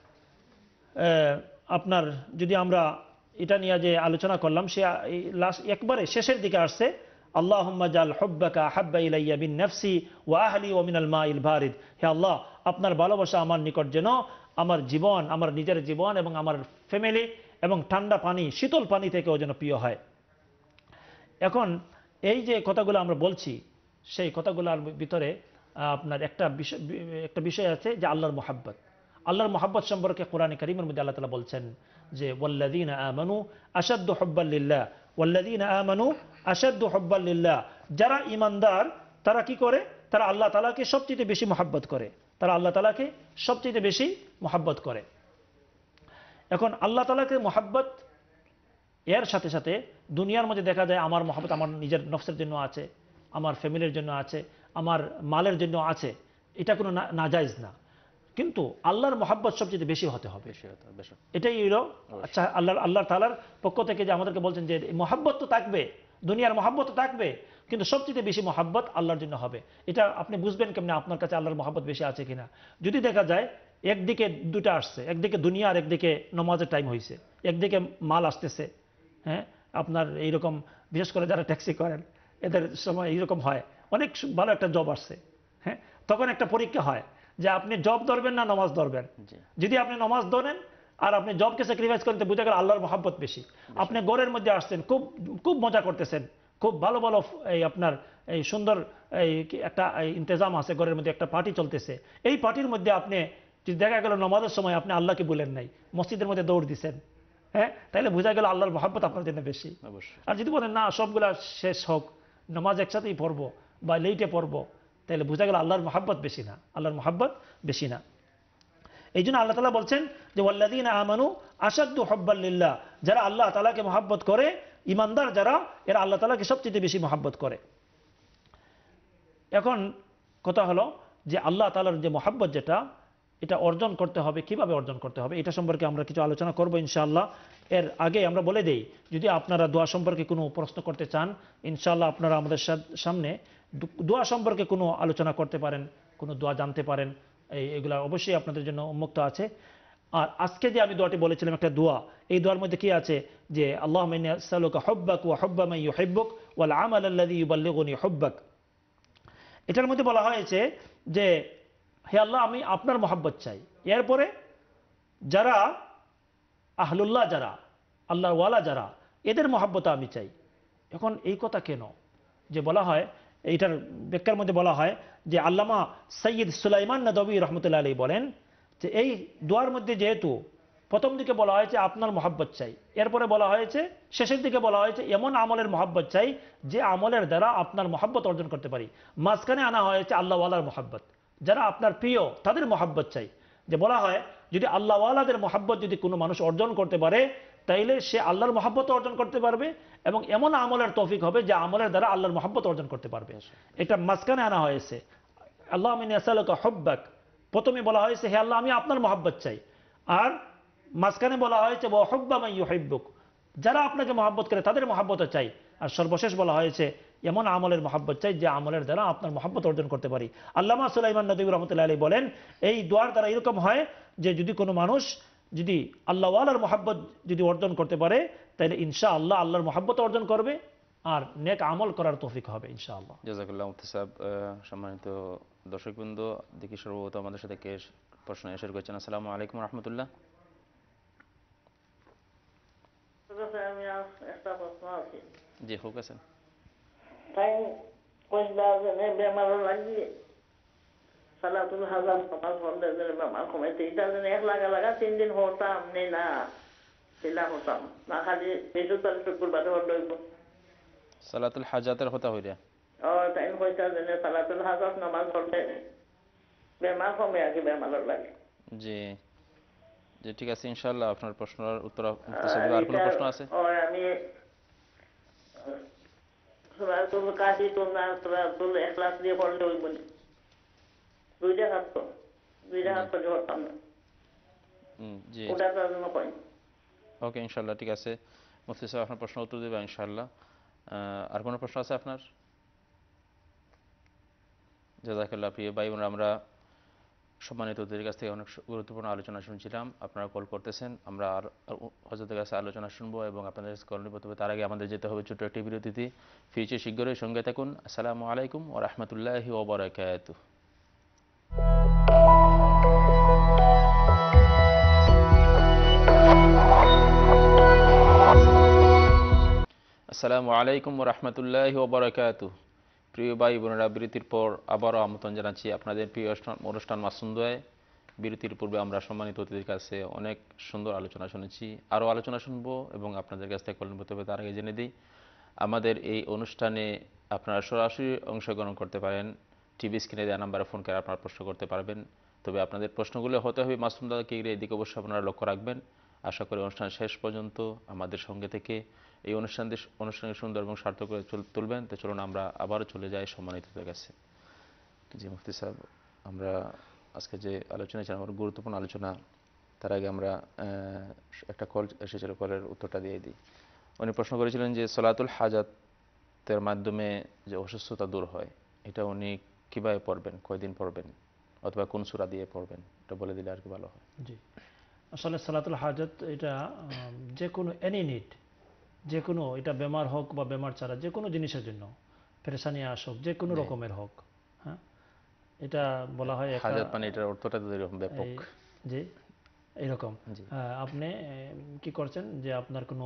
Speaker 3: আপনার যদি আমরা এটা নিয়ে যে আলোচনা করলাম সে লাস্ট একবারে শেষের দিকে আসছে আল্লাহুম্মা জাল হুব্বাকা হাব্বা ইলাইয়া বিন নাফসি ওয়া আহলি ওয়া মিনাল মাইল বারিদ, হে আল্লাহ আপনার ভালোবাসা আমার নিকট যেন আমার জীবন, আমার নিজের জীবন এবং আমার ফ্যামিলি এবং ঠান্ডা পানি, শীতল পানি থেকেও যেন প্রিয় হয়। এখন এই যে কথাগুলো আমরা বলছি সেই কথাগুলোর ভিতরে আপনার একটা বিষয় একটা বিষয় আছে যে আল্লাহর মোহাব্বত। আল্লাহর মোহাব্বত সম্পর্কে কোরআনে কারীমের মধ্যে আল্লাহ তাআলা বলছেন যে ওয়াল্লাযীনা আমানু আশাদ্দু হুব্বান লিল্লাহ ওয়াল্লাযীনা আমানু আশাদ্দু হুব্বান লিল্লাহ। যারা ঈমানদার তারা কি করে? তারা আল্লাহ তাআলাকে সবচেয়ে বেশি মহব্বত করে। তারা আল্লাহ তাআলাকে সবচেয়ে বেশি মহব্বত করে। এখন আল্লাহ তাআলাকে মহব্বত এর সাথে সাথে দুনিয়ার মধ্যে দেখা যায় আমার মহব্বত আমার নিজের নফসের জন্য আছে, আমার ফ্যামিলির জন্য আছে, আমার মালের জন্য আছে, এটা কোনো নাজায়েজ না। কিন্তু আল্লাহর মহব্বত সবচেয়ে বেশি হতে হবে। এটাই হলো আচ্ছা আল্লাহ আল্লাহ তাআলার পক্ষ থেকে যে আমাদেরকে বলছেন যে মহব্বত তো থাকবে, দুনিয়ার মহব্বত তো থাকবে, কিন্তু সবচেয়ে বেশি মহব্বত আল্লাহর জন্য হবে। এটা আপনি বুঝবেন কেমনে আপনার কাছে আল্লাহর মহব্বত বেশি আছে কিনা? যদি দেখা যায় একদিকে দুটা আসছে, একদিকে দুনিয়া আর একদিকে নামাজের টাইম হয়েছে, একদিকে মাল আসতেছে, হ্যাঁ আপনার এইরকম বিশেষ করে যারা ট্যাক্সি করেন এদের সময় এইরকম হয়, অনেক ভালো একটা জব আসছে, হ্যাঁ তখন একটা পরীক্ষা হয় যে আপনি জব ধরবেন না নামাজ ধরবেন। যদি আপনি নামাজ ধরেন আর আপনি জবকে স্যাক্রিফাইস করেন বুঝে গেল আল্লাহর মহব্বত বেশি। আপনি ঘরের মধ্যে আসছেন, খুব খুব মজা করতেছেন, খুব ভালো ভালো এই আপনার এই সুন্দর এই একটা ইন্তজাম আছে, ঘরের মধ্যে একটা পার্টি চলতেছে, এই পার্টির মধ্যে আপনি যদি দেখা গেল নামাজের সময় আপনি আল্লাহকে বলেন নাই, মসজিদের মধ্যে দৌড় দিচ্ছেন, হ্যাঁ তাহলে বোঝা গেল আল্লাহর মহব্বত আপনার জন্য বেশি। আর যদি বলেন না সবগুলা শেষ হোক, নামাজ একসাথেই পড়বো বা লেটে পড়বো, তাহলে বোঝা গেল আল্লাহর মহব্বত বেশি না, আল্লাহর মহব্বত বেশি না। এই জন্য আল্লাহ তাআলা বলছেন যে ওয়াল্লাযীনা আমানু আশাদ্দু হুব্বান লিল্লাহ। যারা আল্লাহ তাআলাকে মহব্বত করে, ইমানদার যারা, এরা আল্লাহ তাআলাকে সবচেয়ে বেশি মহব্বত করে। এখন কথা হলো যে আল্লাহ তাআলার যে মহব্বত যেটা, এটা অর্জন করতে হবে, কিভাবে অর্জন করতে হবে এটা সম্পর্কে আমরা কিছু আলোচনা করব ইনশাআল্লাহ। এর আগে আমরা বলে দেই, যদি আপনারা দোয়া সম্পর্কে কোনো প্রশ্ন করতে চান ইনশাআল্লাহ আপনারা আমাদের সামনে দোয়া সম্পর্কে কোনো আলোচনা করতে পারেন, কোনো দোয়া জানতে পারেন, এই এগুলা অবশ্যই আপনাদের জন্য উন্মুক্ত আছে। আর আজকে যে আমি দোয়াটি বলেছিলাম একটা দোয়া, এই দোয়ার মধ্যে কি আছে যে আল্লাহুম্মা ইন্নী আসআলুকা হুব্বাক ওয়া হুব্বা মান ইউহিব্বুক ওয়াল আমাল আল্লাযী ইউবাল্লিগুনি হুব্বাক। এটার মধ্যে বলা হয়েছে যে হে আল্লাহ আমি আপনার মহব্বত চাই, এরপরে যারা আহলুল্লাহ, যারা আল্লাহর ওয়ালা যারা, এদের মহব্বত আমি চাই। এখন এই কথা কেন যে বলা হয়, এইটার ব্যাখ্যার মধ্যে বলা হয় যে আল্লামা সৈয়দ সুলাইমান নদভী রহমতুল্লাহ আলাইহি বলেন যে এই দোয়ার মধ্যে যেহেতু প্রথম দিকে বলা হয়েছে আপনার মহব্বত চাই, এরপরে বলা হয়েছে শেষের দিকে বলা হয়েছে এমন আমলের মহব্বত চাই যে আমলের দ্বারা আপনার মহব্বত অর্জন করতে পারি, মাঝখানে আনা হয়েছে আল্লাহ ওয়ালার মহব্বত, যারা আপনার প্রিয় তাদের মহব্বত চাই। যে বলা হয় যদি আল্লাহ ওয়ালাদের মহব্বত যদি কোনো মানুষ অর্জন করতে পারে তাইলে সে আল্লাহর মহব্বত অর্জন করতে পারবে এবং এমন আমলের তৌফিক হবে যে আমলের দ্বারা আল্লাহর মহব্বত অর্জন করতে পারবে। এটা মাঝখানে আনা হয়েছে আল্লাহুম্মা ইন্নী আসআলুকা হুব্বাক, প্রথমে বলা হয়েছে হে আল্লাহ আমি আপনার মহব্বত চাই, আর মাঝখানে বলা হয়েছে ওয়া হুব্বা মান ইউহিব্বুক, যারা আপনাকে মহব্বত করে তাদের মহব্বত চাই, আর সর্বশেষ বলা হয়েছে এমন আমলের মহব্বত চাই যে আমলের দ্বারা আপনার মহব্বত অর্জন করতে পারি। আল্লামা সুলাইমান নদভী রহমতুল্লাহ আলাইহি বলেন এই দোয়ার দ্বারা এরকম হয় যে যদি কোনো মানুষ যদি আল্লাহ ওয়ালার মহব্বত যদি অর্জন করতে পারে তাহলে ইনশাআল্লাহ আল্লাহর মহব্বত অর্জন করবে আর নেক আমল করার তৌফিক হবে ইনশাআল্লাহ।
Speaker 2: জাযাকাল্লাহু মুফতি সাহেব। সম্মানিত দর্শকবৃন্দ, দেখি সর্বপ্রথম আমাদের সাথে কে প্রশ্ন শেয়ার করছেন। আসসালামু আলাইকুম ওয়া রাহমাতুল্লাহ।
Speaker 4: আমি একটা প্রশ্ন আছে।
Speaker 2: জি হোক আছেন।
Speaker 4: তাই কইলাজনে বেমার লাগি সালাতুল হাজার নামাজ পড়লে যে বেমার কমাইতে এটা যেন এক লাগা লাগা তিন দিন হতাম নেই না সেটা হতাম না, খালি বেশু তার শুক্রবার হইব
Speaker 2: সালাতুল হাজাতের হতা হইরা
Speaker 4: ও তাই কইতা যেন সালাতুল হাজার নামাজ পড়লে বেমার কমে আগে বেমার লাগে।
Speaker 2: জি জি ঠিক আছে ইনশাআল্লাহ আপনার প্রশ্নের উত্তর মুফতি সাহেব। আর কোনো প্রশ্ন আছে?
Speaker 4: ও আমি সূরাতুল কাফি তো না সূরাতুল ইখলাস দিয়ে পড়লে হইব না, দুইটা হাত তো দুইটা হাত করে পড়তাম না।
Speaker 2: হুম জি
Speaker 4: ওটা তো জন্য কই।
Speaker 2: ওকে ইনশাআল্লাহ ঠিক আছে মুফতি সাহেব আপনার প্রশ্ন উত্তর দেব ইনশাআল্লাহ। আর কোনো প্রশ্ন আছে আপনার? জাযাকাল্লাহ। প্রিয় ভাই বোনেরা, আমরা সম্মানিত অতিথির কাছ থেকে অনেক গুরুত্বপূর্ণ আলোচনা শুনছিলাম, আপনারা কল করতেছেন, আমরা আর হযরতের কাছে আলোচনা শুনবো এবং আপনাদের কাছে কল নিব। তবে তার আগে আমাদের যেতে হবে ছোট্ট একটি বিরতিতে। ফিরছে শীঘ্রই, সঙ্গে থাকুন। আসসালামু আলাইকুম ওয়া রাহমাতুল্লাহি ওয়া বারাকাতুহু। আসসালামু আলাইকুম ওয়া রাহমাতুল্লাহি ওয়া বারাকাতুহু। প্রিয় ভাই বোনেরা, বিরতির পর আবারও আমন্ত্রণ জানাচ্ছি আপনাদের প্রিয় অনুষ্ঠান মাসুন্দয়। বিরতির পূর্বে আমরা সম্মানিত অতিথির কাছে অনেক সুন্দর আলোচনা শুনেছি, আরও আলোচনা শুনবো এবং আপনাদের কাছ থেকে কল্যাণ পেতে তার আগে জেনে দিই আমাদের এই অনুষ্ঠানে আপনারা সরাসরি অংশগ্রহণ করতে পারেন। টিভি স্ক্রিনে দেওয়া নাম্বারে ফোন করে আপনারা প্রশ্ন করতে পারবেন। তবে আপনাদের প্রশ্নগুলো হতে হবে মাসুমদাকে ঘিরে, এদিকে অবশ্যই আপনারা লক্ষ্য রাখবেন। আশা করি অনুষ্ঠান শেষ পর্যন্ত আমাদের সঙ্গে থেকে এই অনুষ্ঠানটি অনুষ্ঠানের সুন্দর এবং সার্থক করে তুলবেন। তো চলুন আমরা আবারও চলে যাই সম্মানিতদের কাছে। জি মুফতি সাহেব, আমরা আজকে যে আলোচনা ছিলাম আমার গুরুত্বপূর্ণ আলোচনা, তার আগে আমরা একটা কল এসেছিল, কলের উত্তরটা দিয়ে দিই। উনি প্রশ্ন করেছিলেন যে সলাতুল হাজাতের মাধ্যমে যে অসুস্থতা দূর হয়, এটা উনি কীভাবে পড়বেন, কয়দিন পড়বেন, অথবা কোন সূরা দিয়ে পড়বেন, এটা বলে দিলে আর কি ভালো হয়।
Speaker 3: জি, আসলে সালাতুল হাজাত এটা যে কোনো এনি নিড, যে কোনো, এটা বেমার হোক বা বেমার ছাড়া যে কোনো জিনিসের জন্য, পেরেশানি আসুক, যে কোনো রকমের হোক, হ্যাঁ, এটা বলা হয়
Speaker 2: হাজাত মানে এটার অর্থটা তো এরকম ব্যাপক।
Speaker 3: জি, এইরকম আপনি কি করছেন যে আপনার কোনো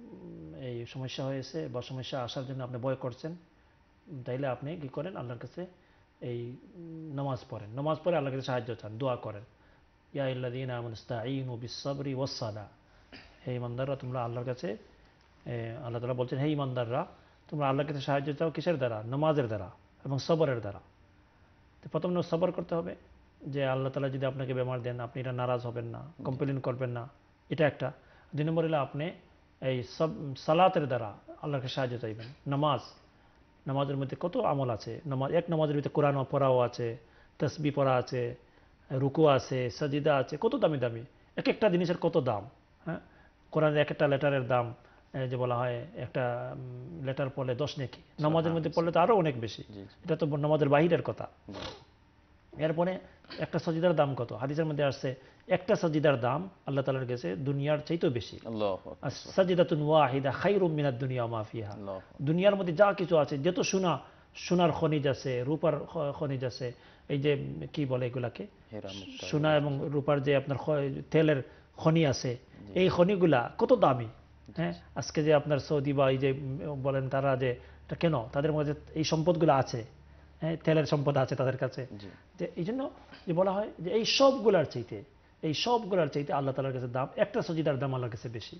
Speaker 3: এই সমস্যা হয়েছে বা সমস্যা আসার জন্য আপনি ভয় করছেন, তাইলে আপনি কি করেন, আল্লাহর কাছে এই নামাজ পড়েন, নামাজ পড়ে আল্লাহর কাছে সাহায্য চান, দোয়া করেন। ইয়া আইয়ুহাল্লাযীনা আমানু ইসতাঈনু বিস-সাবরি ওয়াস-সালাহ, হে ঈমানদাররা তোমরা আল্লাহর কাছে, আল্লাহ তাআলা বলছেন হে ঈমানদাররা তোমরা আল্লাহর কাছে সাহায্য চাও কিসের দ্বারা, নামাজের দ্বারা এবং সবরের দ্বারা। তো প্রথম সবর করতে হবে, যে আল্লাহ তাআলা যদি আপনাকে বেমার দেন আপনি এটা নারাজ হবেন না, কমপ্লেন করবেন না, এটা একটা। দুই নম্বর হলো আপনি এই সব সালাতের দ্বারা আল্লাহর কাছে সাহায্য চাইবেন। নামাজ, নামাজের মধ্যে কত আমল আছে, নামাজ এক নামাজের ভিতরে কোরআন পড়াও আছে, তাসবিহ পড়া আছে, রুকু আছে, সাজিদা আছে, কত দামি দামি এক একটা জিনিসের কত দাম। হ্যাঁ, কোরআনের এক একটা লেটারের দাম, যে বলা হয় একটা লেটার পড়লে দশ নেকি, নামাজের মধ্যে পড়লে তো আরো অনেক বেশি। এটা তো নামাজের বাহিরের কথা। এরপরে একটা সাজিদার দাম কত, হাদিসের মধ্যে আসছে একটা সাজিদার দাম আল্লাহ তাআলার কাছে দুনিয়ার চাইতেও বেশি। সাজিদাতুন ওয়াহিদা খায়রুম মিনাদ দুনিয়া ওয়া মা ফিহা। দুনিয়ার মধ্যে যা কিছু আছে, যত সোনা, সোনার খনিজ আছে, রূপার খনিজ আছে, এই যে কি বলে এগুলাকে, সোনা এবং রূপার যে আপনার তেলের খনি আছে, এই খনিগুলা কত দামি। হ্যাঁ, আজকে যে আপনার সৌদি বা এই যে বলেন তারা যে কেন তাদের মধ্যে এই সম্পদগুলো আছে, হ্যাঁ, তেলের সম্পদ আছে তাদের কাছে, যে এই জন্য যে বলা হয় যে এই সবগুলার চাইতে, এই সবগুলার চাইতে আল্লাহ তাআলার কাছে দাম, একটা সজিদার দাম আল্লাহর কাছে বেশি।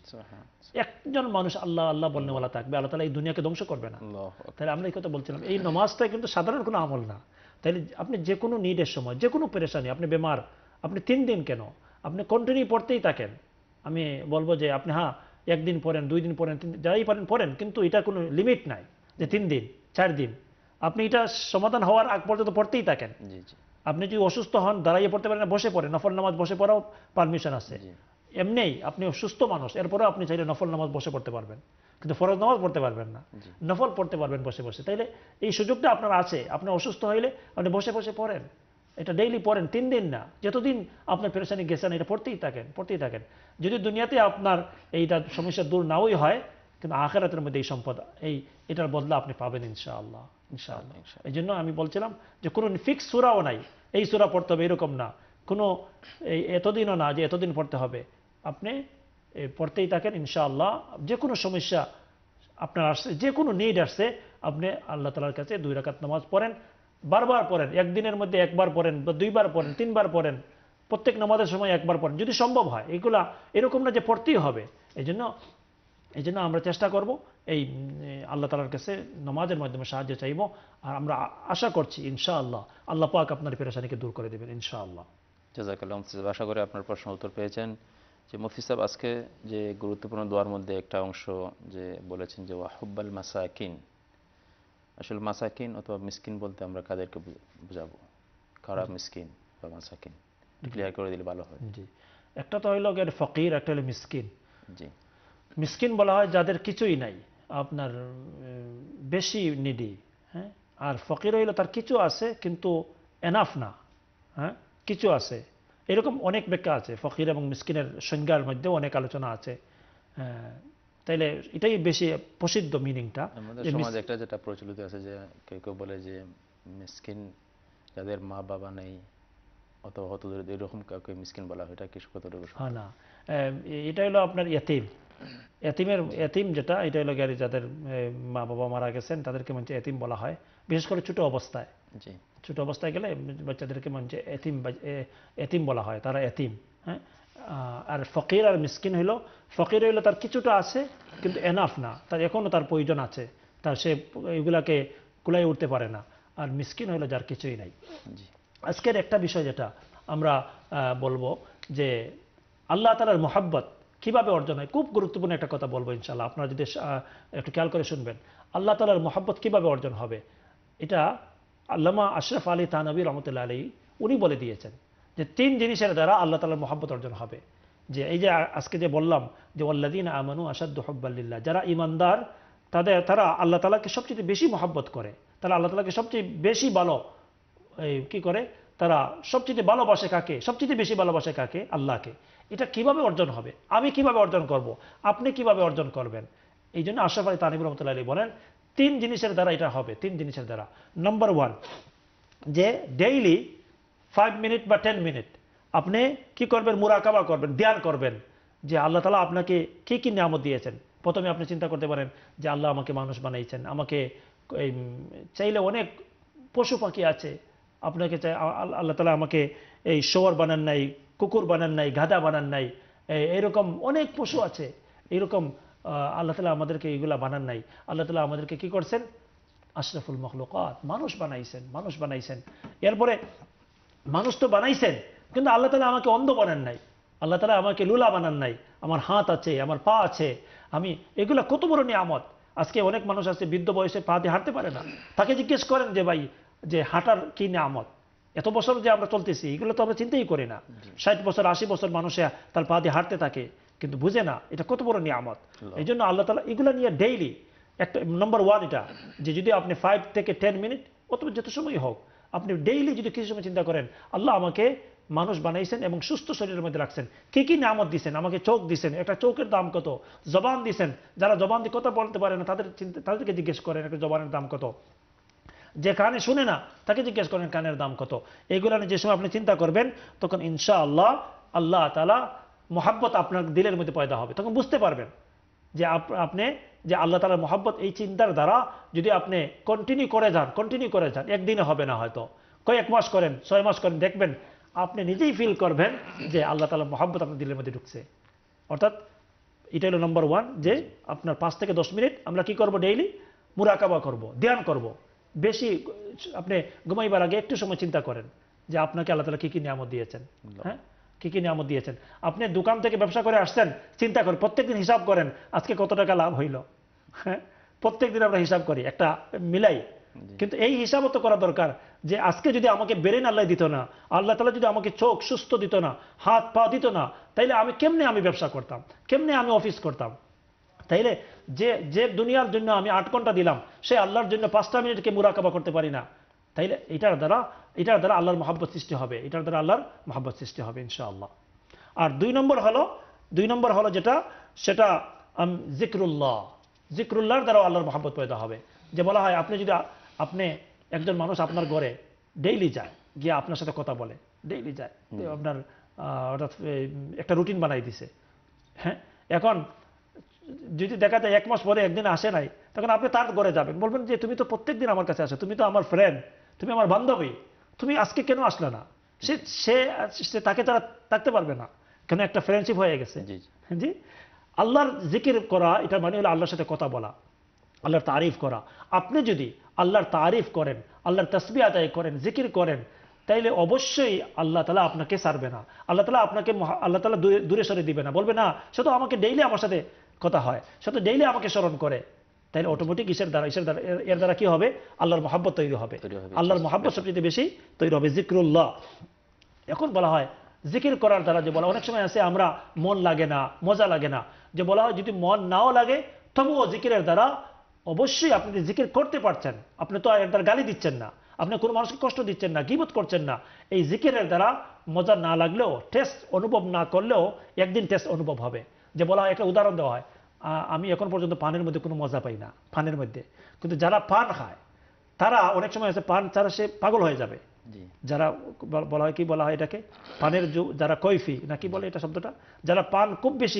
Speaker 3: একজন মানুষ আল্লাহ আল্লাহ বলনেওয়ালা থাকবে, আল্লাহ তাআলা এই দুনিয়াকে ধ্বংস করবে না। তাহলে আমরা এই কথা বলছিলাম, এই নামাজটা কিন্তু সাধারণ কোনো আমল না। তাইলে আপনি যে কোনো নিডের সময়, যে কোনো পেরেশানি, আপনি বেমার, আপনি তিন দিন কেন আপনি কন্টিনিউ পড়তেই থাকেন। আমি বলবো যে আপনি হ্যাঁ একদিন পড়েন, দুই দিন পড়েন, যাই পারেন পড়েন, কিন্তু এটা কোনো লিমিট নাই যে তিন দিন চার দিন, আপনি এটা সমাধান হওয়ার আগ পর্যন্ত পড়তেই থাকেন। আপনি যদি অসুস্থ হন, দাঁড়াইয়ে পড়তে পারেন না, বসে পড়েন, নফল নামাজ বসে পড়াও পারমিশন আছে। এমনিই আপনি সুস্থ মানুষ, এরপরেও আপনি চাইলে নফল নামাজ বসে পড়তে পারবেন, কিন্তু ফরজ নামাজ পড়তে পারবেন না, নফল পড়তে পারবেন বসে বসে। তাইলে এই সুযোগটা আপনার আছে, আপনি অসুস্থ হইলে আপনি বসে বসে পড়েন, এটা ডেইলি পড়েন, তিন দিন না, যতদিন আপনার পেরেশানি গেছেন এটা পড়তেই থাকেন, পড়তেই থাকেন। যদি দুনিয়াতে আপনার এইটা সমস্যা দূর নাওই হয়, কিন্তু আখিরাতের মধ্যে এই সম্পদ, এই এটার বদলা আপনি পাবেন ইনশাআল্লাহ, ইনশাআল্লাহ। এই জন্য আমি বলছিলাম যে কোনো ফিক্স সূরাও নাই, এই সূরা পড়তে হবে এরকম না, কোনো এই এতদিনও না যে এতদিন পড়তে হবে, আপনি পড়তেই থাকেন ইনশাআল্লাহ। যে কোনো সমস্যা আপনার আসছে, যে কোনো নিড আসছে, আপনি আল্লাহ তাআলার কাছে দুই রাকাত নামাজ পড়েন, বারবার পড়েন, একদিনের মধ্যে একবার পড়েন বা দুইবার পড়েন, তিনবার পড়েন, প্রত্যেক নামাজের সময় একবার পড়েন যদি সম্ভব হয়। এগুলা এরকম না যে পড়তেই হবে। এই জন্য এই জন্য আমরা চেষ্টা করব এই আল্লাহ তাআলার কাছে নামাজের মাধ্যমে সাহায্য চাইব, আর আমরা আশা করছি ইনশাআল্লাহ আল্লাহ পাক আপনার পেরেশানিকে দূর করে দেবেন ইনশাআল্লাহ।
Speaker 2: জাযাকাল্লাহ মুফতি সাহেব, আশা করি আপনার প্রশ্ন উত্তর পেয়েছেন। যে মুফতি সাহেব আজকে যে গুরুত্বপূর্ণ দোয়ার মধ্যে একটা অংশ যে বলেছেন যে ওয়াহুব্বাল মাসাকিন, আসলে মাসাকিন অথবা মিসকিন বলতে আমরা কাদেরকে বুঝাবো, কারা মিসকিন বা মাসাকিন, ক্লিয়ার করে দিলে ভালো হয়।
Speaker 3: জি, একটা তো হইল এর ফকির, একটা হলো মিসকিন।
Speaker 2: জি,
Speaker 3: মিসকিন বলা হয় যাদের কিছুই নাই, আপনার বেশি নিডি, হ্যাঁ, আর ফকির হইল তার কিছু আছে কিন্তু এনাফ না, হ্যাঁ, কিছু আছে। এরকম অনেক ব্যাখ্যা আছে, ফকির এবং মিসকিনের সংজ্ঞার মধ্যেও অনেক আলোচনা আছে। তাইলে এটাই বেশি প্রসিদ্ধ মিনিংটা।
Speaker 2: আমাদের সমাজে একটা যেটা প্রচলিত আছে যে কেউ কেউ বলে যে মিসকিন যাদের মা বাবা নেই, অথবা হত এরকম কাউকে মিসকিন বলা হয়, এটা কি কতটুকু?
Speaker 3: হ্যাঁ, না, এটা হলো আপনার ইয়াতিম, এতিমের এতিম যেটা এটা হলো গিয়ে যাদের মা বাবা মারা গেছেন তাদেরকে মঞ্চে এতিম বলা হয়, বিশেষ করে ছোট অবস্থায়। ছোট অবস্থায় গেলে বাচ্চাদেরকে মঞ্চে এতিম এতিম বলা হয়, তারা এতিম। হ্যাঁ, আর ফকির আর মিসকিন হইলো, ফকির হইলো তার কিছুটা আছে কিন্তু এনাফ না, তার এখনো তার প্রয়োজন আছে, তার সে এগুলাকে কুলাই উঠতে পারে না। আর মিসকিন হইলো যার কিছুই নাই। আজকের একটা বিষয় যেটা আমরা বলবো যে আল্লাহ তাআলার মুহাব্বত কিভাবে অর্জন হয়, খুব গুরুত্বপূর্ণ একটা কথা বলবো ইনশাআল্লাহ, আপনারা যদি একটু খেয়াল করে শুনবেন। আল্লাহ তাআলার মুহাব্বত কিভাবে অর্জন হবে, এটা আল্লামা আশরাফ আলী থানভী রহমতুল্লাহ আলাইহি উনি বলে দিয়েছেন যে তিন জিনিসের দ্বারা আল্লাহ তাআলার মুহাব্বত অর্জন হবে। যে এই যে আজকে যে বললাম যে ওয়াল্লাযীনা আমানু আশাদ্দু হুব্বান লিল্লাহ, যারা ঈমানদার তাদের তারা আল্লাহ তাআলাকে সবচেয়ে বেশি মহব্বত করে, তারা আল্লাহ তাআলাকে সবচেয়ে বেশি ভালো এই কি করে, তারা সবচেয়ে ভালোবাসে কাকে, সবচেয়ে বেশি ভালোবাসে কাকে, আল্লাহকে। এটা কিভাবে অর্জন হবে, আমি কিভাবে অর্জন করব, আপনি কিভাবে অর্জন করবেন? এই জন্য আশরাফ আলী থানভী রহমতুল্লাহ আলাইহি বলেন তিন জিনিসের দ্বারা এটা হবে। তিন জিনিসের দ্বারা, নাম্বার ওয়ান, যে ডেইলি ফাইভ মিনিট বা টেন মিনিট আপনি কি করবেন, মুরাকাবা করবেন, ধ্যান করবেন যে আল্লাহ তাআলা আপনাকে কি কি নিয়ামত দিয়েছেন। প্রথমে আপনি চিন্তা করতে পারেন যে আল্লাহ আমাকে মানুষ বানাইছেন, আমাকে চাইলে অনেক পশু পাখি আছে, আপনাকে চাই আল্লাহ তাআলা আমাকে এই শোয়ার বানান নাই, কুকুর বানান নাই, গাধা বানান নাই, এইরকম অনেক পশু আছে, এইরকম আল্লাহ তাআলা আমাদেরকে এইগুলা বানান নাই। আল্লাহ তাআলা আমাদেরকে কি করছেন, আশরাফুল মখলুকাত, মানুষ বানাইছেন, মানুষ বানাইছেন। এরপরে মানুষ তো বানাইছেন, কিন্তু আল্লাহ তাআলা আমাকে অন্ধ বানান নাই, আল্লাহ তাআলা আমাকে লুলা বানান নাই, আমার হাত আছে, আমার পা আছে, আমি এগুলা কত বড় নিয়ামত। আজকে অনেক মানুষ আছে বৃদ্ধ বয়সে পা দিয়ে হাঁটতে পারে না, তাকে জিজ্ঞেস করেন যে ভাই যে হাঁটার কি নিয়ামত, এত বছর যে আমরা চলতেছি এগুলো তো আমরা চিন্তাই করি না। ষাট বছর আশি বছর মানুষে তার পা দিয়ে হাঁটতে থাকে কিন্তু বুঝে না এটা কত বড় নিয়ামত। এই জন্য আল্লাহ তাআলা এগুলো নিয়ে ডেইলি একটা নম্বর ওয়ান এটা, যে যদি আপনি ফাইভ থেকে টেন মিনিট অথবা যত সময় হোক আপনি ডেইলি যদি কিছু সময় চিন্তা করেন আল্লাহ আমাকে মানুষ বানাইছেন এবং সুস্থ শরীরের মধ্যে রাখছেন, কি কি নিয়ামত দিয়েছেন, আমাকে চোখ দিয়েছেন, একটা চোখের দাম কত, জবান দিয়েছেন, যারা জবান দিয়ে কথা বলতে পারে না তাদের তাদেরকে জিজ্ঞেস করেন একটা জবানের দাম কত, যে কানে শুনে না তাকে জিজ্ঞেস করেন কানের দাম কত। এইগুলো যে সময় আপনি চিন্তা করবেন তখন ইনশাআল্লাহ আল্লাহ তাআলা মুহাব্বত আপনার দিলের মধ্যে পয়দা হবে, তখন বুঝতে পারবেন যে আপনি যে আল্লাহ তাআলার মুহাব্বত এই চিন্তার দ্বারা যদি আপনি কন্টিনিউ করে যান, কন্টিনিউ করে যান, একদিনে হবে না, হয়তো কয়েক মাস করেন, ছয় মাস করেন, দেখবেন আপনি নিজেই ফিল করবেন যে আল্লাহ তাআলার মুহাব্বত আপনার দিলের মধ্যে ঢুকছে। অর্থাৎ এটা হলো নম্বর ওয়ান, যে আপনার পাঁচ থেকে দশ মিনিট আমরা কি করব, ডেইলি মুরাকাবা করব, ধ্যান করব। বেশি আপনি ঘুমাইবার আগে একটু সময় চিন্তা করেন যে আপনাকে আল্লাহ তাআলা কি কি নিয়ামত দিয়েছেন, হ্যাঁ কি কি নিয়ামত দিয়েছেন। আপনি দোকান থেকে ব্যবসা করে আসছেন, চিন্তা করেন, প্রত্যেকদিন হিসাব করেন আজকে কত টাকা লাভ হইল, হ্যাঁ প্রত্যেকদিন আমরা হিসাব করি, একটা মিলাই। কিন্তু এই হিসাবও তো করা দরকার যে আজকে যদি আমাকে ব্রেন আল্লাহ দিত না, আল্লাহ তাআলা যদি আমাকে চোখ সুস্থ দিত না, হাত পা দিত না, তাইলে আমি কেমনে আমি ব্যবসা করতাম, কেমনে আমি অফিস করতাম। তাইলে যে যে দুনিয়ার জন্য আমি আট ঘন্টা দিলাম সে আল্লাহর জন্য পাঁচটা মিনিটকে মুরাকাবা করতে পারি না, তাইলে এটার দ্বারা এটার দ্বারা আল্লাহর মহব্বত সৃষ্টি হবে, এটার দ্বারা আল্লাহর মহব্বত সৃষ্টি হবে ইনশাআল্লাহ। আর দুই নম্বর হলো দুই নম্বর হলো যেটা সেটা জিক্রুল্লাহ, জিক্রুল্লাহর দ্বারা আল্লাহর মহব্বত পয়দা হবে। যে বলা হয় আপনি যদি আপনি একজন মানুষ আপনার ঘরে ডেইলি যায়, গিয়ে আপনার সাথে কথা বলে, ডেইলি যায়, আপনার অর্থাৎ একটা রুটিন বানাই দিছে, হ্যাঁ এখন যদি দেখা যায় এক মাস পরে একদিন আসে নাই, তখন আপনি তার ঘরে যাবেন, বলবেন যে তুমি তো প্রত্যেক দিন আমার কাছে আসো, তুমি তো আমার ফ্রেন্ড, তুমি আমার বান্ধবী, তুমি আজকে কেন আসলে না? সে সে তাকে তারা থাকতে পারবে না, কেন একটা ফ্রেন্ডশিপ হয়ে গেছে। জি, আল্লাহর জিকির করা এটা মানে হলো আল্লাহর সাথে কথা বলা, আল্লাহর তারিফ করা। আপনি যদি আল্লাহর তারিফ করেন, আল্লাহর তাসবিহ আদায় করেন, জিকির করেন, তাইলে অবশ্যই আল্লাহ তাআলা আপনাকে ছাড়বে না, আল্লাহ তাআলা আপনাকে আল্লাহ তাআলা দূরে সরে দিবে না, বলবে না সে তো আমাকে ডেইলি আমার সাথে কথা হয়, সে তো ডেইলি আমাকে স্মরণ করে। তাইলে অটোমেটিক ইসের দ্বারা ইসের দ্বারা এর দ্বারা কি হবে, আল্লাহর মহব্বত তৈরি হবে, আল্লাহর মহব্বত সবচেয়ে বেশি তৈরি হবে, জিক্রুল্লাহ। এখন বলা হয় জিকির করার দ্বারা, যে বলা অনেক সময় আছে আমরা মন লাগে না, মজা লাগে না, যে বলা হয় যদি মন নাও লাগে তবুও জিকিরের দ্বারা অবশ্যই আপনি জিকির করতে পারছেন, আপনি তো এর দ্বারা গালি দিচ্ছেন না, আপনি কোনো মানুষকে কষ্ট দিচ্ছেন না, গীবত করছেন না। এই জিকিরের দ্বারা মজা না লাগলেও, টেস্ট অনুভব না করলেও একদিন টেস্ট অনুভব হবে। যে বলা হয় একটা উদাহরণ দেওয়া হয়, আমি এখন পর্যন্ত পানের মধ্যে কোনো মজা পাই না, পানের মধ্যে, কিন্তু যারা পান খায় তারা অনেক সময় আছে পান ছাড়া সে পাগল হয়ে যাবে। যারা বলা হয় কি বলা হয় এটাকে পানের যারা কৈফি না কি বলে এটা শব্দটা, যারা পান খুব বেশি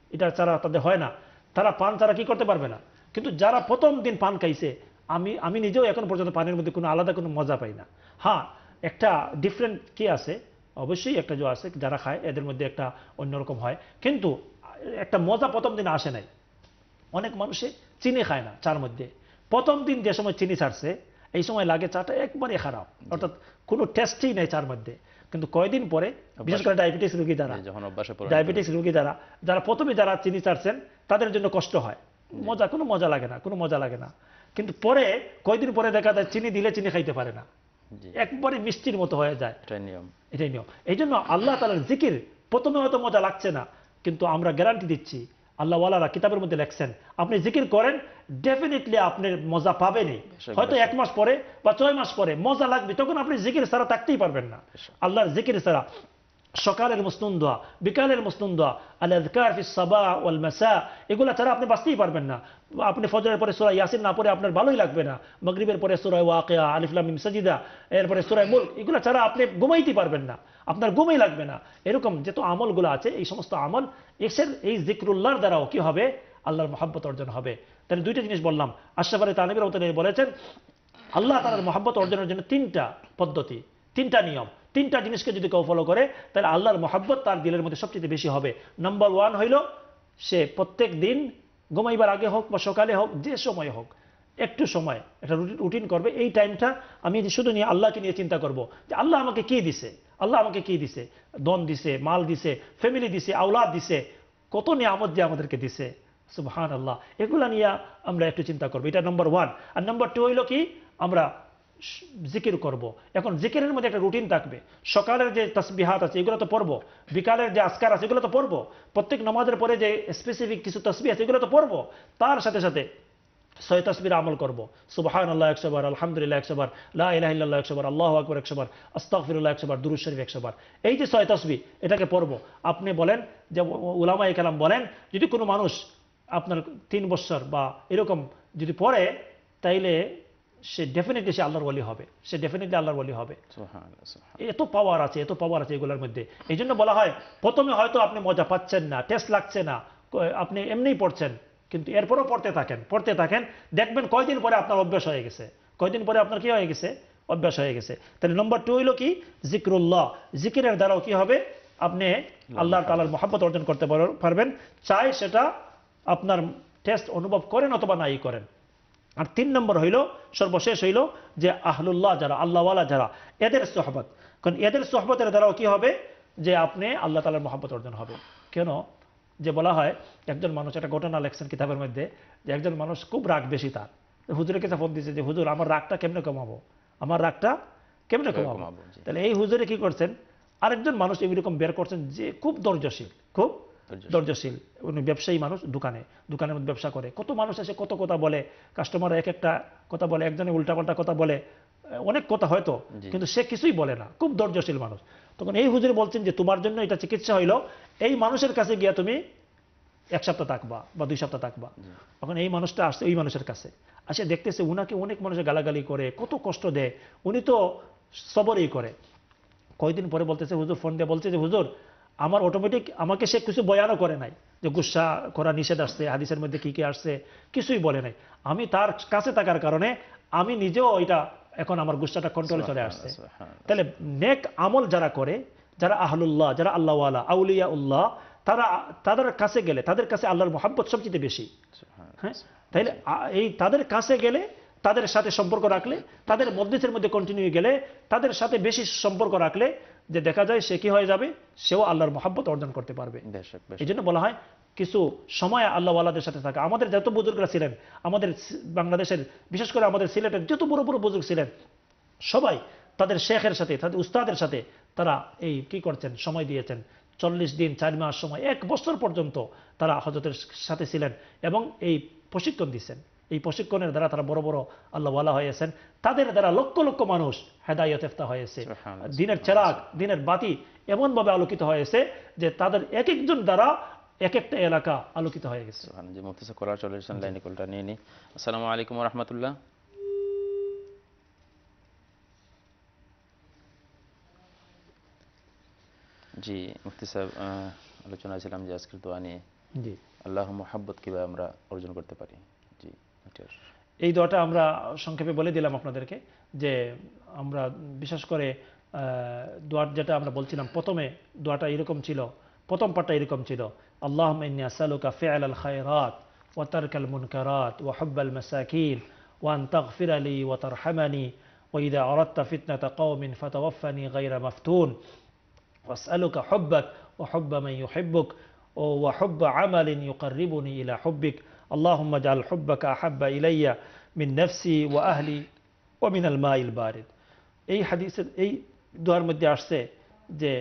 Speaker 3: এটা ছাড়া তাদের হয় না, তারা পান ছাড়া কি করতে পারবে না। কিন্তু যারা প্রথম দিন পান খাইছে, আমি আমি নিজেও এখন পর্যন্ত পানের মধ্যে কোনো আলাদা কোনো মজা পাই না। হ্যাঁ, একটা ডিফারেন্ট কি আছে, অবশ্যই একটা যে আছে যারা খায় এদের মধ্যে একটা অন্যরকম হয়, কিন্তু একটা মজা প্রথম দিন আসে নাই। অনেক মানুষে চিনি খায় না চার মধ্যে, প্রথম দিন যে সময় চিনি ছাড়ছে এই সময় লাগে চাটা একবারে খারাপ, অর্থাৎ কোনো টেস্টই নেই চার মধ্যে। কিন্তু কয়দিন পরে, বিশেষ করে ডায়াবেটিস রোগী যারা ডায়াবেটিস রোগী যারা যারা প্রথমে যারা চিনি ছাড়ছেন তাদের জন্য কষ্ট হয়, মজা কোনো মজা লাগে না, কোনো মজা লাগে না। কিন্তু পরে কয়দিন পরে দেখা যায় চিনি দিলে চিনি খাইতে পারে না, একবারে মিষ্টির মতো হয়ে যায়। এটাই নিয়ম, এটাই নিয়ম। এই জন্য আল্লাহ তাআলার জিকির প্রথমে হয়তো মজা লাগছে না, কিন্তু আমরা গ্যারান্টি দিচ্ছি, আল্লাহ ওয়ালারা কিতাবের মধ্যে লেখছেন, আপনি জিকির করেন ডেফিনেটলি আপনি মজা পাবেনই। হয়তো এক মাস পরে বা ছয় মাস পরে মজা লাগবে, তখন আপনি জিকির ছাড়া থাকতেই পারবেন না। আল্লাহর জিকির ছাড়া সকালের মুসনুন দোয়া, বিকালের মুসনুন দোয়া, আল-আযকার ফিস সাবাহ ওয়াল মাসা, এগুলা ছাড়া আপনি বাঁচতেই পারবেন না। আপনি ফজরের পরে সূরা ইয়াসিন না পড়ে আপনার ভালোই লাগবে না, মাগরিবের পরে সূরা ওয়াকিয়া, আলিফ লাম মিম সাজিদা, এরপরে সূরা মুলক, এগুলা ছাড়া আপনি ঘুমাইতে পারবেন না, আপনার ঘুমই লাগবে না। এরকম যত আমলগুলো আছে, এই সমস্ত আমল এসের এই জিকরুল্লাহর দ্বারাও কি হবে, আল্লাহর মহব্বত অর্জন হবে। তাহলে দুইটা জিনিস বললাম। আশরাফ আলী তানভী রাহমাতুল্লাহি বলেছেন আল্লাহ তাআলার মহব্বত অর্জনের জন্য তিনটা পদ্ধতি, তিনটা নিয়ম, তিনটা জিনিসকে যদি কেউ ফলো করে তাহলে আল্লাহর মহব্বত তার দিলের মধ্যে সবচেয়ে বেশি হবে। নাম্বার ওয়ান হইল সে প্রত্যেক দিন ঘুমাইবার আগে হোক বা সকালে হোক, যে সময় হোক, একটু সময় একটা রুটিন করবে। এই টাইমটা আমি শুধু নিয়ে আল্লাহকে নিয়ে চিন্তা করব যে আল্লাহ আমাকে কি দিছে, আল্লাহ আমাকে কি দিছে, ধন দিছে, মাল দিছে, ফ্যামিলি দিছে, আওলাদ দিছে, কত নিয়ামত যে আমাদেরকে দিছে, সুবহানাল্লাহ। এগুলা নিয়ে আমরা একটু চিন্তা করবো, এটা নাম্বার ওয়ান। আর নাম্বার টু হইল কি, আমরা জিকির করব। এখন জিকিরের মধ্যে একটা রুটিন থাকবে, সকালের যে তাসবিহাত আছে এগুলো তো পড়বো, বিকালের যে আজকার আছে এগুলো তো পড়বো, প্রত্যেক নামাজের পরে যে স্পেসিফিক কিছু তাসবিহ আছে এগুলো তো পড়বো, তার সাথে সাথে ছয় তাসবির আমল করব। সুবহানাল্লাহ একশো বার, আলহামদুলিল্লাহ একশো বার, লা ইলাহা ইল্লাল্লাহ একশো বার, আল্লাহু আকবার একশো বার, আস্তাগফিরুল্লাহ একশো বার, দুরূদ শরীফ একশো বার। এই যে ছয় তাসবিহ, এটাকে পড়ব। আপনি বলেন যে উলামায়ে কেরাম বলেন যদি কোনো মানুষ আপনার তিন বছর বা এরকম যদি পড়ে, তাইলে সে ডেফিনেটলি সে আল্লাহর ওয়ালি হবে, সে ডেফিনেটলি আল্লাহর ওয়ালি হবে। এত পাওয়ার আছে, এত পাওয়ার আছে এগুলোর মধ্যে। এই জন্য বলা হয় প্রথমে হয়তো আপনি মজা পাচ্ছেন না, টেস্ট লাগছে না, আপনি এমনিই পড়ছেন, কিন্তু এরপরও পড়তে থাকেন, পড়তে থাকেন, দেখবেন কয়দিন পরে আপনার অভ্যাস হয়ে গেছে, কয়দিন পরে আপনার কি হয়ে গেছে, অভ্যাস হয়ে গেছে। তাহলে নম্বর টু হইল কি, জিকরুল্লাহ। জিকিরের দ্বারাও কি হবে, আপনি আল্লাহ তাআলার মহব্বত অর্জন করতে পারবেন, চাই সেটা আপনার টেস্ট অনুভব করেন অথবা নাই করেন। আর তিন নম্বর হইল, সর্বশেষ হইল যে আহলুল্লাহ যারা, আল্লাহওয়ালা যারা, এদের সোহবত। কারণ এদের সোহবতের দ্বারাও কি হবে, যে আপনি আল্লাহ তাআলার মহব্বত অর্জন হবে। কেন যে বলা হয়, একজন মানুষ, একটা ঘটনা লেখছেন কিতাবের মধ্যে, যে একজন মানুষ খুব রাগ বেশি তার, হুজুরের কাছে ফোন দিয়েছে যে হুজুর আমার রাগটা কেমনে কমাবো, আমার রাগটা কেমনে কমাবো। তাহলে এই হুজুরে কি করছেন, আরেকজন মানুষ এরকম বের করছেন যে খুব ধৈর্যশীল, খুব ধৈর্যশীল, উনি ব্যবসায়ী মানুষ, দোকানে দোকানের মধ্যে ব্যবসা করে, কত মানুষ এসে কত কথা বলে, কাস্টমার এক একটা কথা বলে, একজনে উল্টাপাল্টা কথা বলে, অনেক কথা হয়তো, কিন্তু সে কিছুই বলে না, খুব ধৈর্যশীল মানুষ। তখন এই হুজুর বলছেন যে তোমার জন্য এটা চিকিৎসা হইল, এই মানুষের কাছে গিয়া তুমি এক সপ্তাহ থাকবা বা দুই সপ্তাহ থাকবা। এখন এই মানুষটা আসছে ওই মানুষের কাছে, আসে দেখতেছে উনাকে অনেক মানুষের গালাগালি করে, কত কষ্ট দেয়, উনি তো সবরই করে। কয়দিন পরে বলতেছে, হুজুর ফোন দিয়ে বলছে যে হুজুর আমার অটোমেটিক, আমাকে সে কিছু বয়ানও করে নাই যে গুসা করা নিষেধ আসছে, হাদিসের মধ্যে কি কি আসছে কিছুই বলে নাই, আমি তার কাছে থাকার কারণে আমি নিজেও এটা এখন আমার গুসাটা কন্ট্রোলে চলে আসছে। তাহলে নেক আমল যারা করে, যারা আহলুল্লাহ, যারা আল্লাহওয়ালা, আউলিয়া উল্লাহ, তারা তাদের কাছে গেলে তাদের কাছে আল্লাহর মহব্বত সবচেয়ে বেশি। হ্যাঁ, তাইলে এই তাদের কাছে গেলে, তাদের সাথে সম্পর্ক রাখলে, তাদের মজলিসের মধ্যে কন্টিনিউ গেলে, তাদের সাথে বেশি সম্পর্ক রাখলে, যে দেখা যায় সে কি হয়ে যাবে, সেও আল্লাহর মহব্বত অর্জন করতে পারবে। এই জন্য বলা হয় কিছু সময় আল্লাহওয়ালাদের সাথে থাকা। আমাদের যত বুজুর্গরা ছিলেন, আমাদের বাংলাদেশের, বিশেষ করে আমাদের সিলেটের যত বড় বড় বুজুর্গ ছিলেন, সবাই তাদের শেখের সাথে, তাদের উস্তাদের সাথে তারা এই কি করছেন, সময় দিয়েছেন। চল্লিশ দিন, চার মাস সময়, এক বছর পর্যন্ত তারা হযরতের সাথে ছিলেন এবং এই প্রশিক্ষণ দিচ্ছেন। এই প্রশিক্ষণের দ্বারা তারা বড় বড় আল্লাহওয়ালা হয়েছেন, তাদের দ্বারা লক্ষ লক্ষ মানুষ হেদায়েত ইফতা হয়েছে, দিনের চেরাগ, দিনের বাতি এমনভাবে আলোকিত হয়েছে যে তাদের এক একজন দ্বারা এক একটা এলাকা আলোকিত হয়ে গেছে।
Speaker 2: জি, মুফতি সাহেব কলার চলে এসেছেন, লাইনে কলটা নিয়ে নি। আসসালামু আলাইকুম ওয়া রাহমাতুল্লাহ। জি মুফতি সাহেব, আলোচনা ছিলাম যে আজকের দোয়া নিয়ে।
Speaker 3: জি
Speaker 2: আল্লাহর মহব্বত কিভাবে আমরা অর্জন করতে পারি। জি
Speaker 3: এই দোয়াটা আমরা সংক্ষেপে বলে দিলাম আপনাদেরকে, যে আমরা বিশেষ করে দোয়ার যেটা আমরা বলছিলাম প্রথমে, দোয়াটা এরকম ছিল, প্রথম পার্টটা এরকম ছিল, আল্লাহুম্মা ইন্নী আসআলুকা ফিআলাল খায়রাত ওয়া তারকাল মুনকারাত ওয়া হুব্বাল মাসাকিন ওয়া আন তাগফিরা লি ওয়া তারহামানি ওয়া ইযা আরাদতা ফিতনাতা কওমিন ফাতাওয়াফফানি গায়রা মাফতুন ওয়াসআলুকা হুব্বাক ওয়া হুব্বা মান ইউহিব্বুক ওয়া হুব্বা আমালিন ইউকাররিবুনি ইলা হুব্বিক আল্লাহুম্মা জাআল হুব্বাকা আহাব্বা ইলাইয়া মিন নাফসি ওয়া আহলি ওয়া মিনাল মাইল বারিদ। এই হাদিসের এই দোয়ার মধ্যে আসছে যে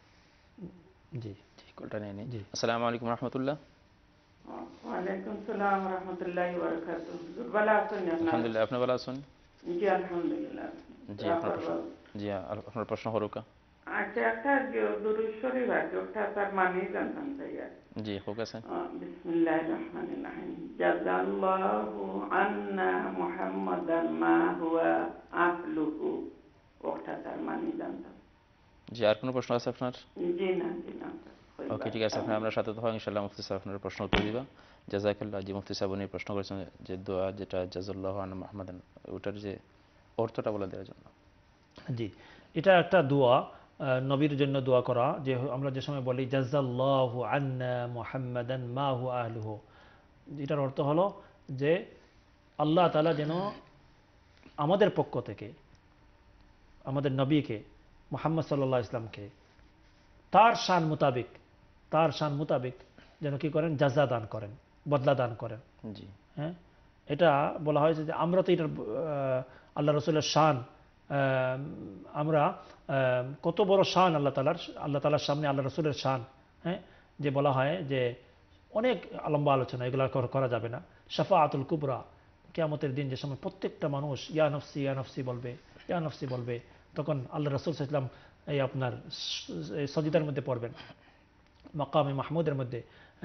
Speaker 3: জি
Speaker 2: কলটা নেই জি। আসসালামু আলাইকুম রাহমাতুল্লাহ।
Speaker 5: ওয়া আলাইকুম সালাম ওয়া রাহমাতুল্লাহি ওয়া বারাকাতুহু। ভালো আছেন আপনি?
Speaker 2: আলহামদুলিল্লাহ, আপনি ভালো আছেন?
Speaker 5: জি আলহামদুলিল্লাহ।
Speaker 2: জি আপনার প্রশ্ন, জি আপনার প্রশ্ন হরুকা।
Speaker 5: আচ্ছা, একটা দুরূদ শরীফ আছে, ওটা তার মানে জানতাম চাই।
Speaker 2: জি হোক আছে।
Speaker 5: বিসমিল্লাহির রহমানির রহিম। জাযাল্লাহু আন্না মুহাম্মাদান মা হুয়া আহলুহু, ওটা তার মানে জানতাম।
Speaker 2: জি আর কোনো প্রশ্ন আছে আপনার?
Speaker 5: জি না জি না।
Speaker 2: ওকে ঠিক আছে, আপনার আমরা সাথে তো হয় ইনশাআল্লাহ। মুফতি সাহেব আপনার প্রশ্ন উত্তর দিবা। জাযাকাল্লাহ। জি মুফতি সাহেব উনি প্রশ্ন করেছেন যে দোয়া যেটা জাযাল্লাহু আন্না মুহাম্মাদান, ওটার যে অর্থটা বলে দেওয়ার জন্য।
Speaker 3: জি এটা একটা দোয়া, নবীর জন্য দোয়া করা, যে আমরা যে সময় বলি জাযাল্লাহু আন্না মুহাম্মাদান মা হুয়া আহলুহু, এটার অর্থ হলো যে আল্লাহ তাআলা যেন আমাদের পক্ষ থেকে আমাদের নবীকে মুহাম্মদ সাল্লাল্লাহু আলাইহি ইসলামকে তার শান মোতাবেক তার শান মোতাবেক যেন কি করেন, জাযা দান করেন, বদলা দান করেন।
Speaker 2: জি
Speaker 3: হ্যাঁ, এটা বলা হয়েছে যে আমরা তো এটার আল্লাহ রসুলের শান, আমরা কত বড় শান আল্লাহ তাআলার, আল্লাহ তাআলার সামনে আল্লাহ রসুলের শান, হ্যাঁ, যে বলা হয় যে অনেক লম্বা আলোচনা, এগুলো করা যাবে না। শাফাআতুল কুবরা, কিয়ামতের দিন যে সময় প্রত্যেকটা মানুষ ইয়া নফসি ইয়া নফসি বলবে, ইয়া নফসি বলবে, তখন আল্লাহ রসুল সাল্লাল্লাহু আলাইহি ওয়াসাল্লাম এই আপনার সজিদার মধ্যে পড়বেন, মাকামে মাহমুদের মধ্যে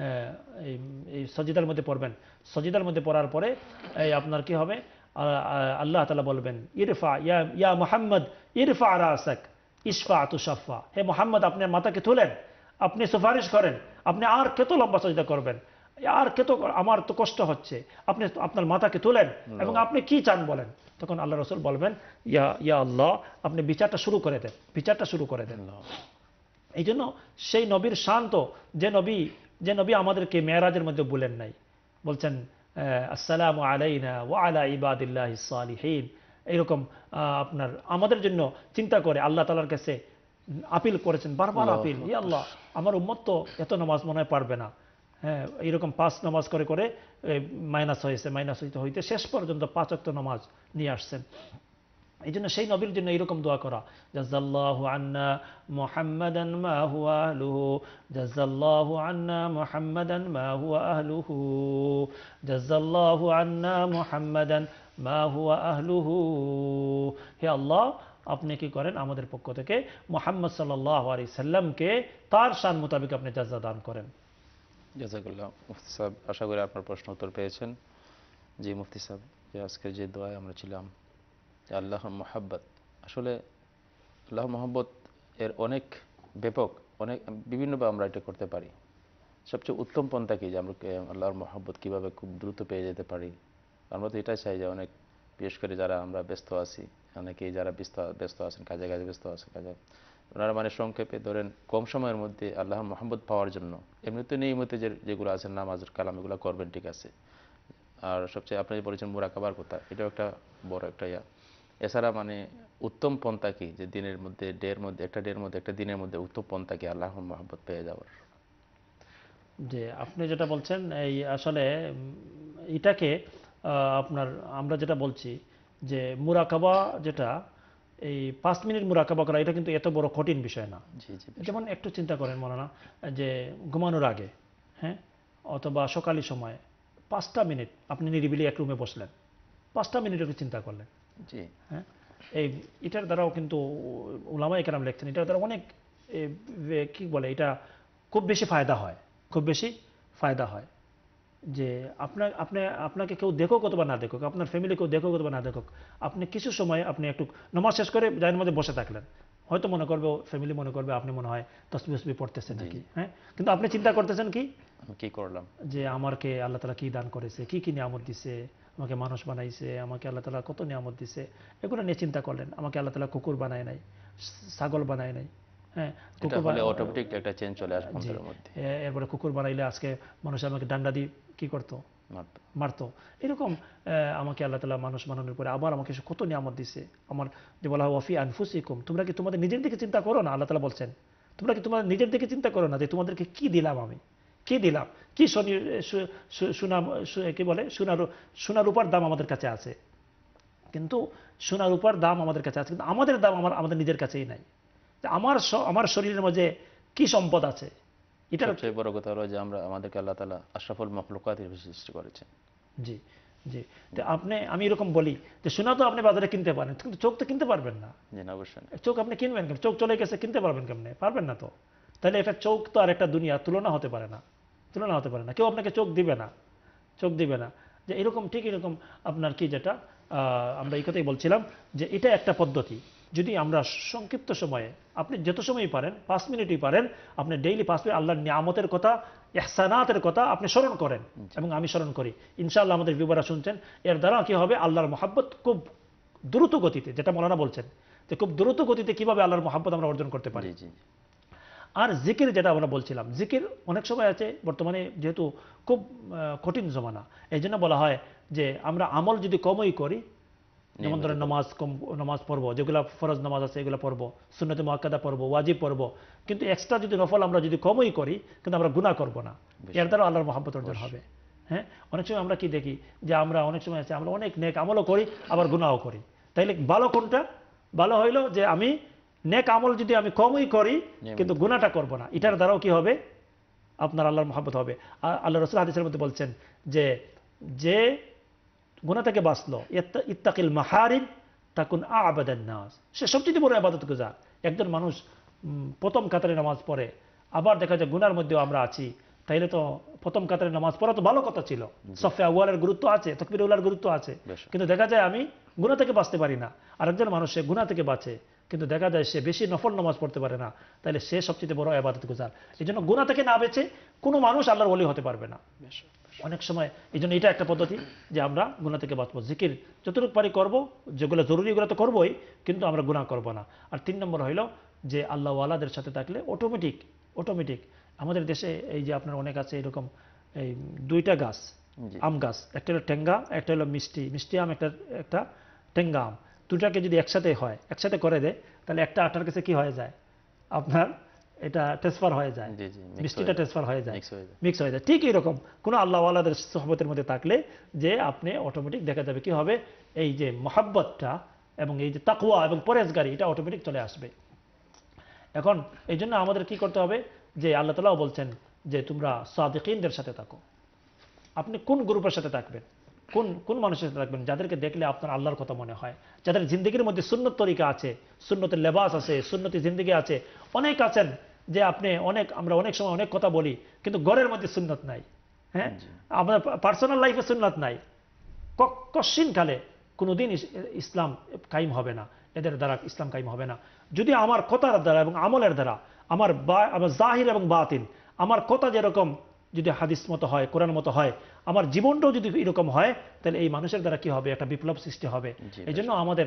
Speaker 3: এই সজিদার মধ্যে পড়বেন। সজিদার মধ্যে পড়ার পরে এই আপনার কি হবে, আল্লাহ তাআলা বলবেন ইরফা ইয়া ইয়া মুহাম্মদ ইরফা রাসাক ইশফা তুশাফা, হে মুহাম্মদ আপনি মাথাকে তুলেন, আপনি সুপারিশ করেন, আপনি আর কত লম্বা সজদা করবেন, আর কত, আমার তো কষ্ট হচ্ছে, আপনি আপনার মাথাকে তুলেন এবং আপনি কি চান বলেন। তখন আল্লাহ রসুল বলবেন ইয়া ইয়া আল্লাহ, আপনি বিচারটা শুরু করে দেন, বিচারটা শুরু করে দেন। এই জন্য সেই নবীর শান তো, যে নবী যে নবী আমাদেরকে মেরাজের মধ্যে বলেন নাই, বলছেন আসসালামু আলাইনা ওয়া আলা ইবাদিল্লাহিস সালিহিন, এইরকম আপনার আমাদের জন্য চিন্তা করে আল্লাহ তাআলার কাছে আপিল করেছেন, বারবার আপিল, ইয়া আল্লাহ আমার উম্মত তো এত নামাজ মনে হয় পারবে না, হ্যাঁ, এইরকম পাঁচ নামাজ করে করে মাইনাস হয়েছে, মাইনাস হইতে হইতে শেষ পর্যন্ত পাঁচ ওয়াক্ত নামাজ নিয়ে আসছেন। এই জন্য সেই নবীর জন্য এরকম দোয়া করা, জাযাল্লাহু আন্না মুহাম্মাদান মা হুয়া আহলুহু, জাযাল্লাহু আন্না মুহাম্মাদান মা হুয়া আহলুহু, জাযাল্লাহু আন্না মুহাম্মাদান মা হুয়া আহলুহু। হে আল্লাহ, আপনি কি করেন, আমাদের পক্ষ থেকে মুহাম্মদ সাল্লাল্লাহু আলাইহি সাল্লামকে তার শান মোতাবেক আপনি জাযা দান করেন।
Speaker 2: জাযাকাল্লাহ। মুফতি সাহেব আশা করি আপনার প্রশ্ন উত্তর পেয়েছেন। জি মুফতি সাহেব, যে আজকে যে দোয়ায় আমরা ছিলাম, আল্লাহর মহাব্বত, আসলে আল্লাহর মহাব্বত এর অনেক ব্যাপক, অনেক বিভিন্নভাবে আমরা এটা করতে পারি। সবচেয়ে উত্তম পন্থা কি, যে আমরা আল্লাহর মহাব্বত কীভাবে খুব দ্রুত পেয়ে যেতে পারি। আমরা তো এটাই চাই যে অনেক, বিশেষ করে যারা আমরা ব্যস্ত আছি, অনেকেই যারা ব্যস্ত ব্যস্ত আছেন, কাজে কাজে ব্যস্ত আছেন, কাজে ওনারা মানে সংক্ষেপে ধরেন কম সময়ের মধ্যে আল্লাহর মহাব্বত পাওয়ার জন্য এমনিতে নিয়মিত যে যেগুলো আছেন নামাজের কালাম, এগুলো করবেন, ঠিক আছে। আর সবচেয়ে আপনি বলেছেন মুরাকাবার কথা, এটাও একটা বড় একটা ইয়া। এছাড়া মানে উত্তম পন্থা কি, যে দিনের মধ্যে ডের মধ্যে একটা ডের মধ্যে একটা দিনের মধ্যে উত্তম পন্থা কি আল্লাহর মহব্বত পেয়ে যাওয়ার?
Speaker 3: যে আপনি যেটা বলছেন, এই আসলে এটাকে আপনার আমরা যেটা বলছি যে মুরাকাবা, যেটা এই পাঁচ মিনিট মুরাকাবা করা, এটা কিন্তু এত বড় কঠিন বিষয় না। যেমন একটু চিন্তা করেন মৌলানা, যে ঘুমানোর আগে, হ্যাঁ, অথবা সকালের সময় পাঁচটা মিনিট আপনি নিরিবিলি এক রুমে বসলেন, পাঁচটা মিনিট একটু চিন্তা করলেন,
Speaker 2: জি
Speaker 3: হ্যাঁ, এই এটার দ্বারাও কিন্তু উলামায়ে কেরাম লিখছেন, এটার দ্বারা অনেক কি বলে, এটা খুব বেশি ফায়দা হয়, খুব বেশি ফায়দা হয়। যে আপনার আপনি আপনাকে কেউ দেখুক অথবা না দেখুক, আপনার ফ্যামিলি কেউ দেখুক অথবা না দেখুক, আপনি কিছু সময় আপনি একটু নামাজ শেষ করে জায়নামাজে বসে থাকলেন, হয়তো মনে করবে, ফ্যামিলি মনে করবে আপনি মনে হয় তসবিহ তসবিহ পড়তেছেন নাকি, হ্যাঁ, কিন্তু আপনি চিন্তা করতেছেন কি,
Speaker 2: কি করলাম,
Speaker 3: যে আমাকে আল্লাহ তাআলা কি দান করেছে, কি কি নিয়ামত দিছে, আমাকে মানুষ বানাইছে, আমাকে আল্লাহ তাআলা কত নিয়ামত দিছে, এগুলো নিয়ে চিন্তা করলেন। আমাকে আল্লাহ তাআলা কুকুর বানায় নাই, ছাগল বানায় নাই, হ্যাঁ,
Speaker 2: এটা হলে অটোমেটিক একটা চেঞ্জ চলে আসবে অন্তরের মধ্যে।
Speaker 3: এরপরে কুকুর বানাইলে আজকে মানুষ আমাকে ডান্ডা দিয়ে কি করতো, মারতো। এরকম আমাকে আল্লাহ তাআলা মানুষ বানানোর পরে আবার আমাকে কত নিয়ামত দিছে। আমার যে বলা হয় ওয়াফি আনফুসিকুম, তোমরা কি তোমাদের নিজের দিকে চিন্তা করো না, আল্লাহ তাআলা বলছেন, তোমরা কি তোমাদের নিজের দিকে চিন্তা করো না যে তোমাদেরকে কি দিলাম আমি, কি দিলাম, কি সোনা, কি বলে সোনার সোনার রূপার দাম আমাদের কাছে আছে, কিন্তু সোনার রূপার দাম আমাদের কাছে আছে, কিন্তু আমাদের দাম আমার আমাদের নিজের কাছেই নাই। আমার আমার শরীরের মধ্যে কি সম্পদ আছে, এটা
Speaker 2: সবচেয়ে বড় কথা হলো যে আমরা আমাদেরকে আল্লাহ তাআলা আশরাফুল মাখলুকাত হিসেবে সৃষ্টি করেছেন।
Speaker 3: জি জি, তো আপনি, আমি এরকম বলি যে সোনা তো আপনি বাজারে কিনতে পারেন, কিন্তু চোখ তো কিনতে পারবেন না।
Speaker 2: জি না, অবশ্যই।
Speaker 3: চোখ আপনি কিনবেন কেন, চোখ চলে গেছে, কিনতে পারবেন কেমনে, পারবেন না তো। তাহলে এটা চোখ তো আর একটা দুনিয়া তুলনা হতে পারে না, তুলনা হতে পারে না, কেউ আপনাকে চোখ দিবে না, চোখ দিবে না। যে এরকম ঠিক এরকম আপনার কি, যেটা আমরা এই কথাই বলছিলাম, যে এটা একটা পদ্ধতি। যদি আমরা সংক্ষিপ্ত সময়ে, আপনি যত সময়ই পারেন, পাঁচ মিনিটই পারেন, আপনি ডেইলি পাঁচ মিনিট আল্লাহর নিয়ামতের কথা, ইহসানাতের কথা আপনি স্মরণ করেন, এবং আমি স্মরণ করি, ইনশাআল্লাহ আমাদের ভিউয়াররা শুনছেন, এর দ্বারা কি হবে, আল্লাহর মহাব্বত খুব দ্রুত গতিতে, যেটা মৌলানা বলছেন যে খুব দ্রুত গতিতে কিভাবে আল্লাহর মহাব্বত আমরা অর্জন করতে পারি। আর জিকির, যেটা আমরা বলছিলাম, জিকির অনেক সময় আছে, বর্তমানে যেহেতু খুব কঠিন জমানা, এই জন্য বলা হয় যে আমরা আমল যদি কমই করি, যেমন ধরেন নামাজ কম, নামাজ পড়বো, যেগুলো ফরজ নামাজ আছে এগুলো পড়বো, সুন্নতে মুআক্কাদা পড়বো, ওয়াজিব পড়বো, কিন্তু এক্সট্রা যদি নফল আমরা যদি কমই করি, কিন্তু আমরা গুনাহ করবো না, এর দ্বারা আল্লাহর মহব্বত অর্জন হবে। হ্যাঁ, অনেক সময় আমরা কি দেখি যে আমরা অনেক সময় আছে আমরা অনেক নেক আমলও করি, আবার গুনাহও করি। তাইলে ভালো কোনটা? ভালো হইলো যে আমি নেক আমল যদি আমি কমই করি, কিন্তু গুনাহটা করবো না, এটার দ্বারাও কি হবে, আপনার আল্লাহর মহব্বত হবে। আল্লাহ রাসূল হাদিসের মধ্যে বলছেন যে যে গুনাহ থেকে বাঁচলো, ইত্তাকিল মাহারিম তাকুন আ'বাদান নাস, সে সবচেয়ে বড় ইবাদতগুজার। একজন মানুষ প্রথম কাতারে নামাজ পড়ে, আবার দেখা যায় গুনার মধ্যেও আমরা আছি, তাইলে তো প্রথম কাতারে নামাজ পড়া তো ভালো কথা ছিল, সফে আউয়ালের গুরুত্ব আছে, তাকবীরে উলার গুরুত্ব আছে, কিন্তু দেখা যায় আমি গুনাহ থেকে বাঁচতে পারি না। আরেকজন মানুষ সে গুনাহ থেকে বাঁচে, কিন্তু দেখা যায় সে বেশি নফল নামাজ পড়তে পারে না, তাহলে সে সবচেয়ে বড় ইবাদতগুজার। এই জন্য গুনাহ থেকে না বেঁচে কোনো মানুষ আল্লাহর ওলি হতে পারবে না অনেক সময়। এই জন্য এটা একটা পদ্ধতি যে আমরা গুনাহ থেকে বাঁচবো, জিকির যতটুকু পারি করবো, যেগুলো জরুরি এগুলো তো করবোই, কিন্তু আমরা গুনাহ করবো না। আর তিন নম্বর হইল যে আল্লাহ ওয়ালাদের সাথে থাকলে অটোমেটিক অটোমেটিক আমাদের দেশে এই যে আপনার অনেক আছে এরকম, এই দুইটা গাছ, আম গাছ, একটা হলো টেঙ্গা, একটা হলো মিষ্টি মিষ্টি আম, একটা একটা টেঙ্গা আম, দুটাকে যদি একসাথে হয়, একসাথে করে দেয়, তাহলে একটা আটার কাছে কি হয়ে যায়, আপনার এটা ট্রান্সফার হয়ে যায়, মিষ্টিটা ট্রান্সফার হয়ে যায়, মিক্স হয়ে যায়। ঠিক এরকম কোনো আল্লাহ ওয়ালাদের সোহবতের মধ্যে থাকলে যে আপনি অটোমেটিক দেখা যাবে কি হবে, এই যে মহাব্বতটা এবং এই যে তাকওয়া এবং পরেজগারি, এটা অটোমেটিক চলে আসবে। এখন এই জন্য আমাদের কি করতে হবে, যে আল্লাহ তাআলাও বলছেন যে তোমরা সাদিকিনদের সাথে থাকো। আপনি কোন গ্রুপের সাথে থাকবেন, কোন কোন মানুষের সাথে থাকবেন, যাদেরকে দেখলে আপনার আল্লাহর কথা মনে হয়, যাদের জিন্দগির মধ্যে সুন্নত তরিকা আছে, সুন্নতের লেবাস আছে, সুন্নতি জিন্দগি আছে। অনেক আছেন যে আপনি অনেক, আমরা অনেক সময় অনেক কথা বলি, কিন্তু ঘরের মধ্যে সুন্নত নাই, হ্যাঁ, আপনার পার্সোনাল লাইফে সুন্নত নাই, কশ্চিন কালে কোনোদিন ইসলাম কায়েম হবে না, এদের দ্বারা ইসলাম কায়েম হবে না। যদি আমার কথার দ্বারা এবং আমলের দ্বারা, আমার আমার জাহির এবং বাতিন, আমার কথা যেরকম যদি হাদিস মতো হয়, কোরআন মতো হয়, আমার জীবনটাও যদি এরকম হয়, তাহলে এই মানুষের দ্বারা কি হবে, একটা বিপ্লব সৃষ্টি হবে। এই জন্য আমাদের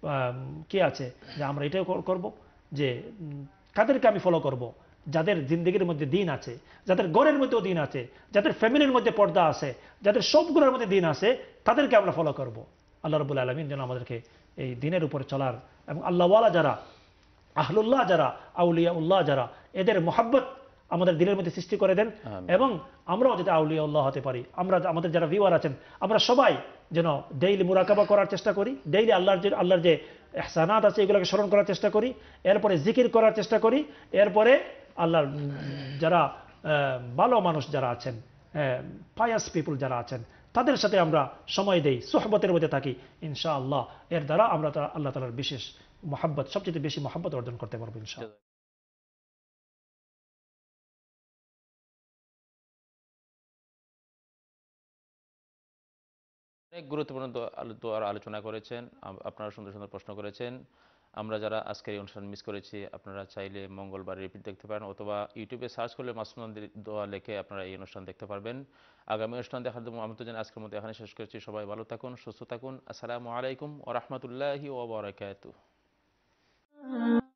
Speaker 3: কি আছে যে আমরা এটাও করব, যে কাদেরকে আমি ফলো করব, যাদের জিন্দগির মধ্যে দিন আছে, যাদের ঘরের মধ্যেও দিন আছে, যাদের ফ্যামিলির মধ্যে পর্দা আছে, যাদের সবগুলোর মধ্যে দিন আছে, তাদেরকে আমরা ফলো করব। আল্লাহ রাব্বুল আলামিন যেন আমাদেরকে এই দিনের উপরে চলার এবং আল্লাহওয়ালা যারা, আহলুল্লাহ যারা, আউলিয়া উল্লাহ যারা, এদের মহাব্বত আমাদের দিলের মধ্যে সৃষ্টি করে দেন, এবং আমরাও যাতে আউলিয়া উল্লাহ হতে পারি। আমরা আমাদের যারা ভিউয়ার আছেন, আমরা সবাই যেন ডেইলি মুরাকাবা করার চেষ্টা করি, ডেইলি আল্লাহর যে আল্লাহর যে ইহসানাত আছে এগুলোকে স্মরণ করার চেষ্টা করি, এরপরে জিকির করার চেষ্টা করি, এরপরে আল্লাহর যারা ভালো মানুষ যারা আছেন, পায়াস পিপল যারা আছেন, তাদের সাথে আমরা সময় দেই, সোহবতের মধ্যে থাকি, ইনশাআল্লাহ এর দ্বারা আমরা আল্লাহ তাআলার বিশেষ মহাব্বত, সবচেয়ে বেশি মহাব্বত অর্জন করতে পারবো ইনশাআল্লাহ।
Speaker 2: অনেক গুরুত্বপূর্ণ আলোচনা করেছেন, আপনারা সুন্দর সুন্দর প্রশ্ন করেছেন। আমরা যারা আজকের এই অনুষ্ঠান মিস করেছি আপনারা চাইলে মঙ্গলবার রিপিট দেখতে পারেন অথবা ইউটিউবে সার্চ করলে মাসনুন দোয়া লিখে আপনারা এই অনুষ্ঠান দেখতে পারবেন। আগামী অনুষ্ঠান দেখার জন্য আমন্ত্রণ জানিয়ে আজকের মতো এখানে শেষ করছি। সবাই ভালো থাকুন, সুস্থ থাকুন। আসসালামু আলাইকুম ওয়া রাহমাতুল্লাহি ওয়া বারাকাতুহু।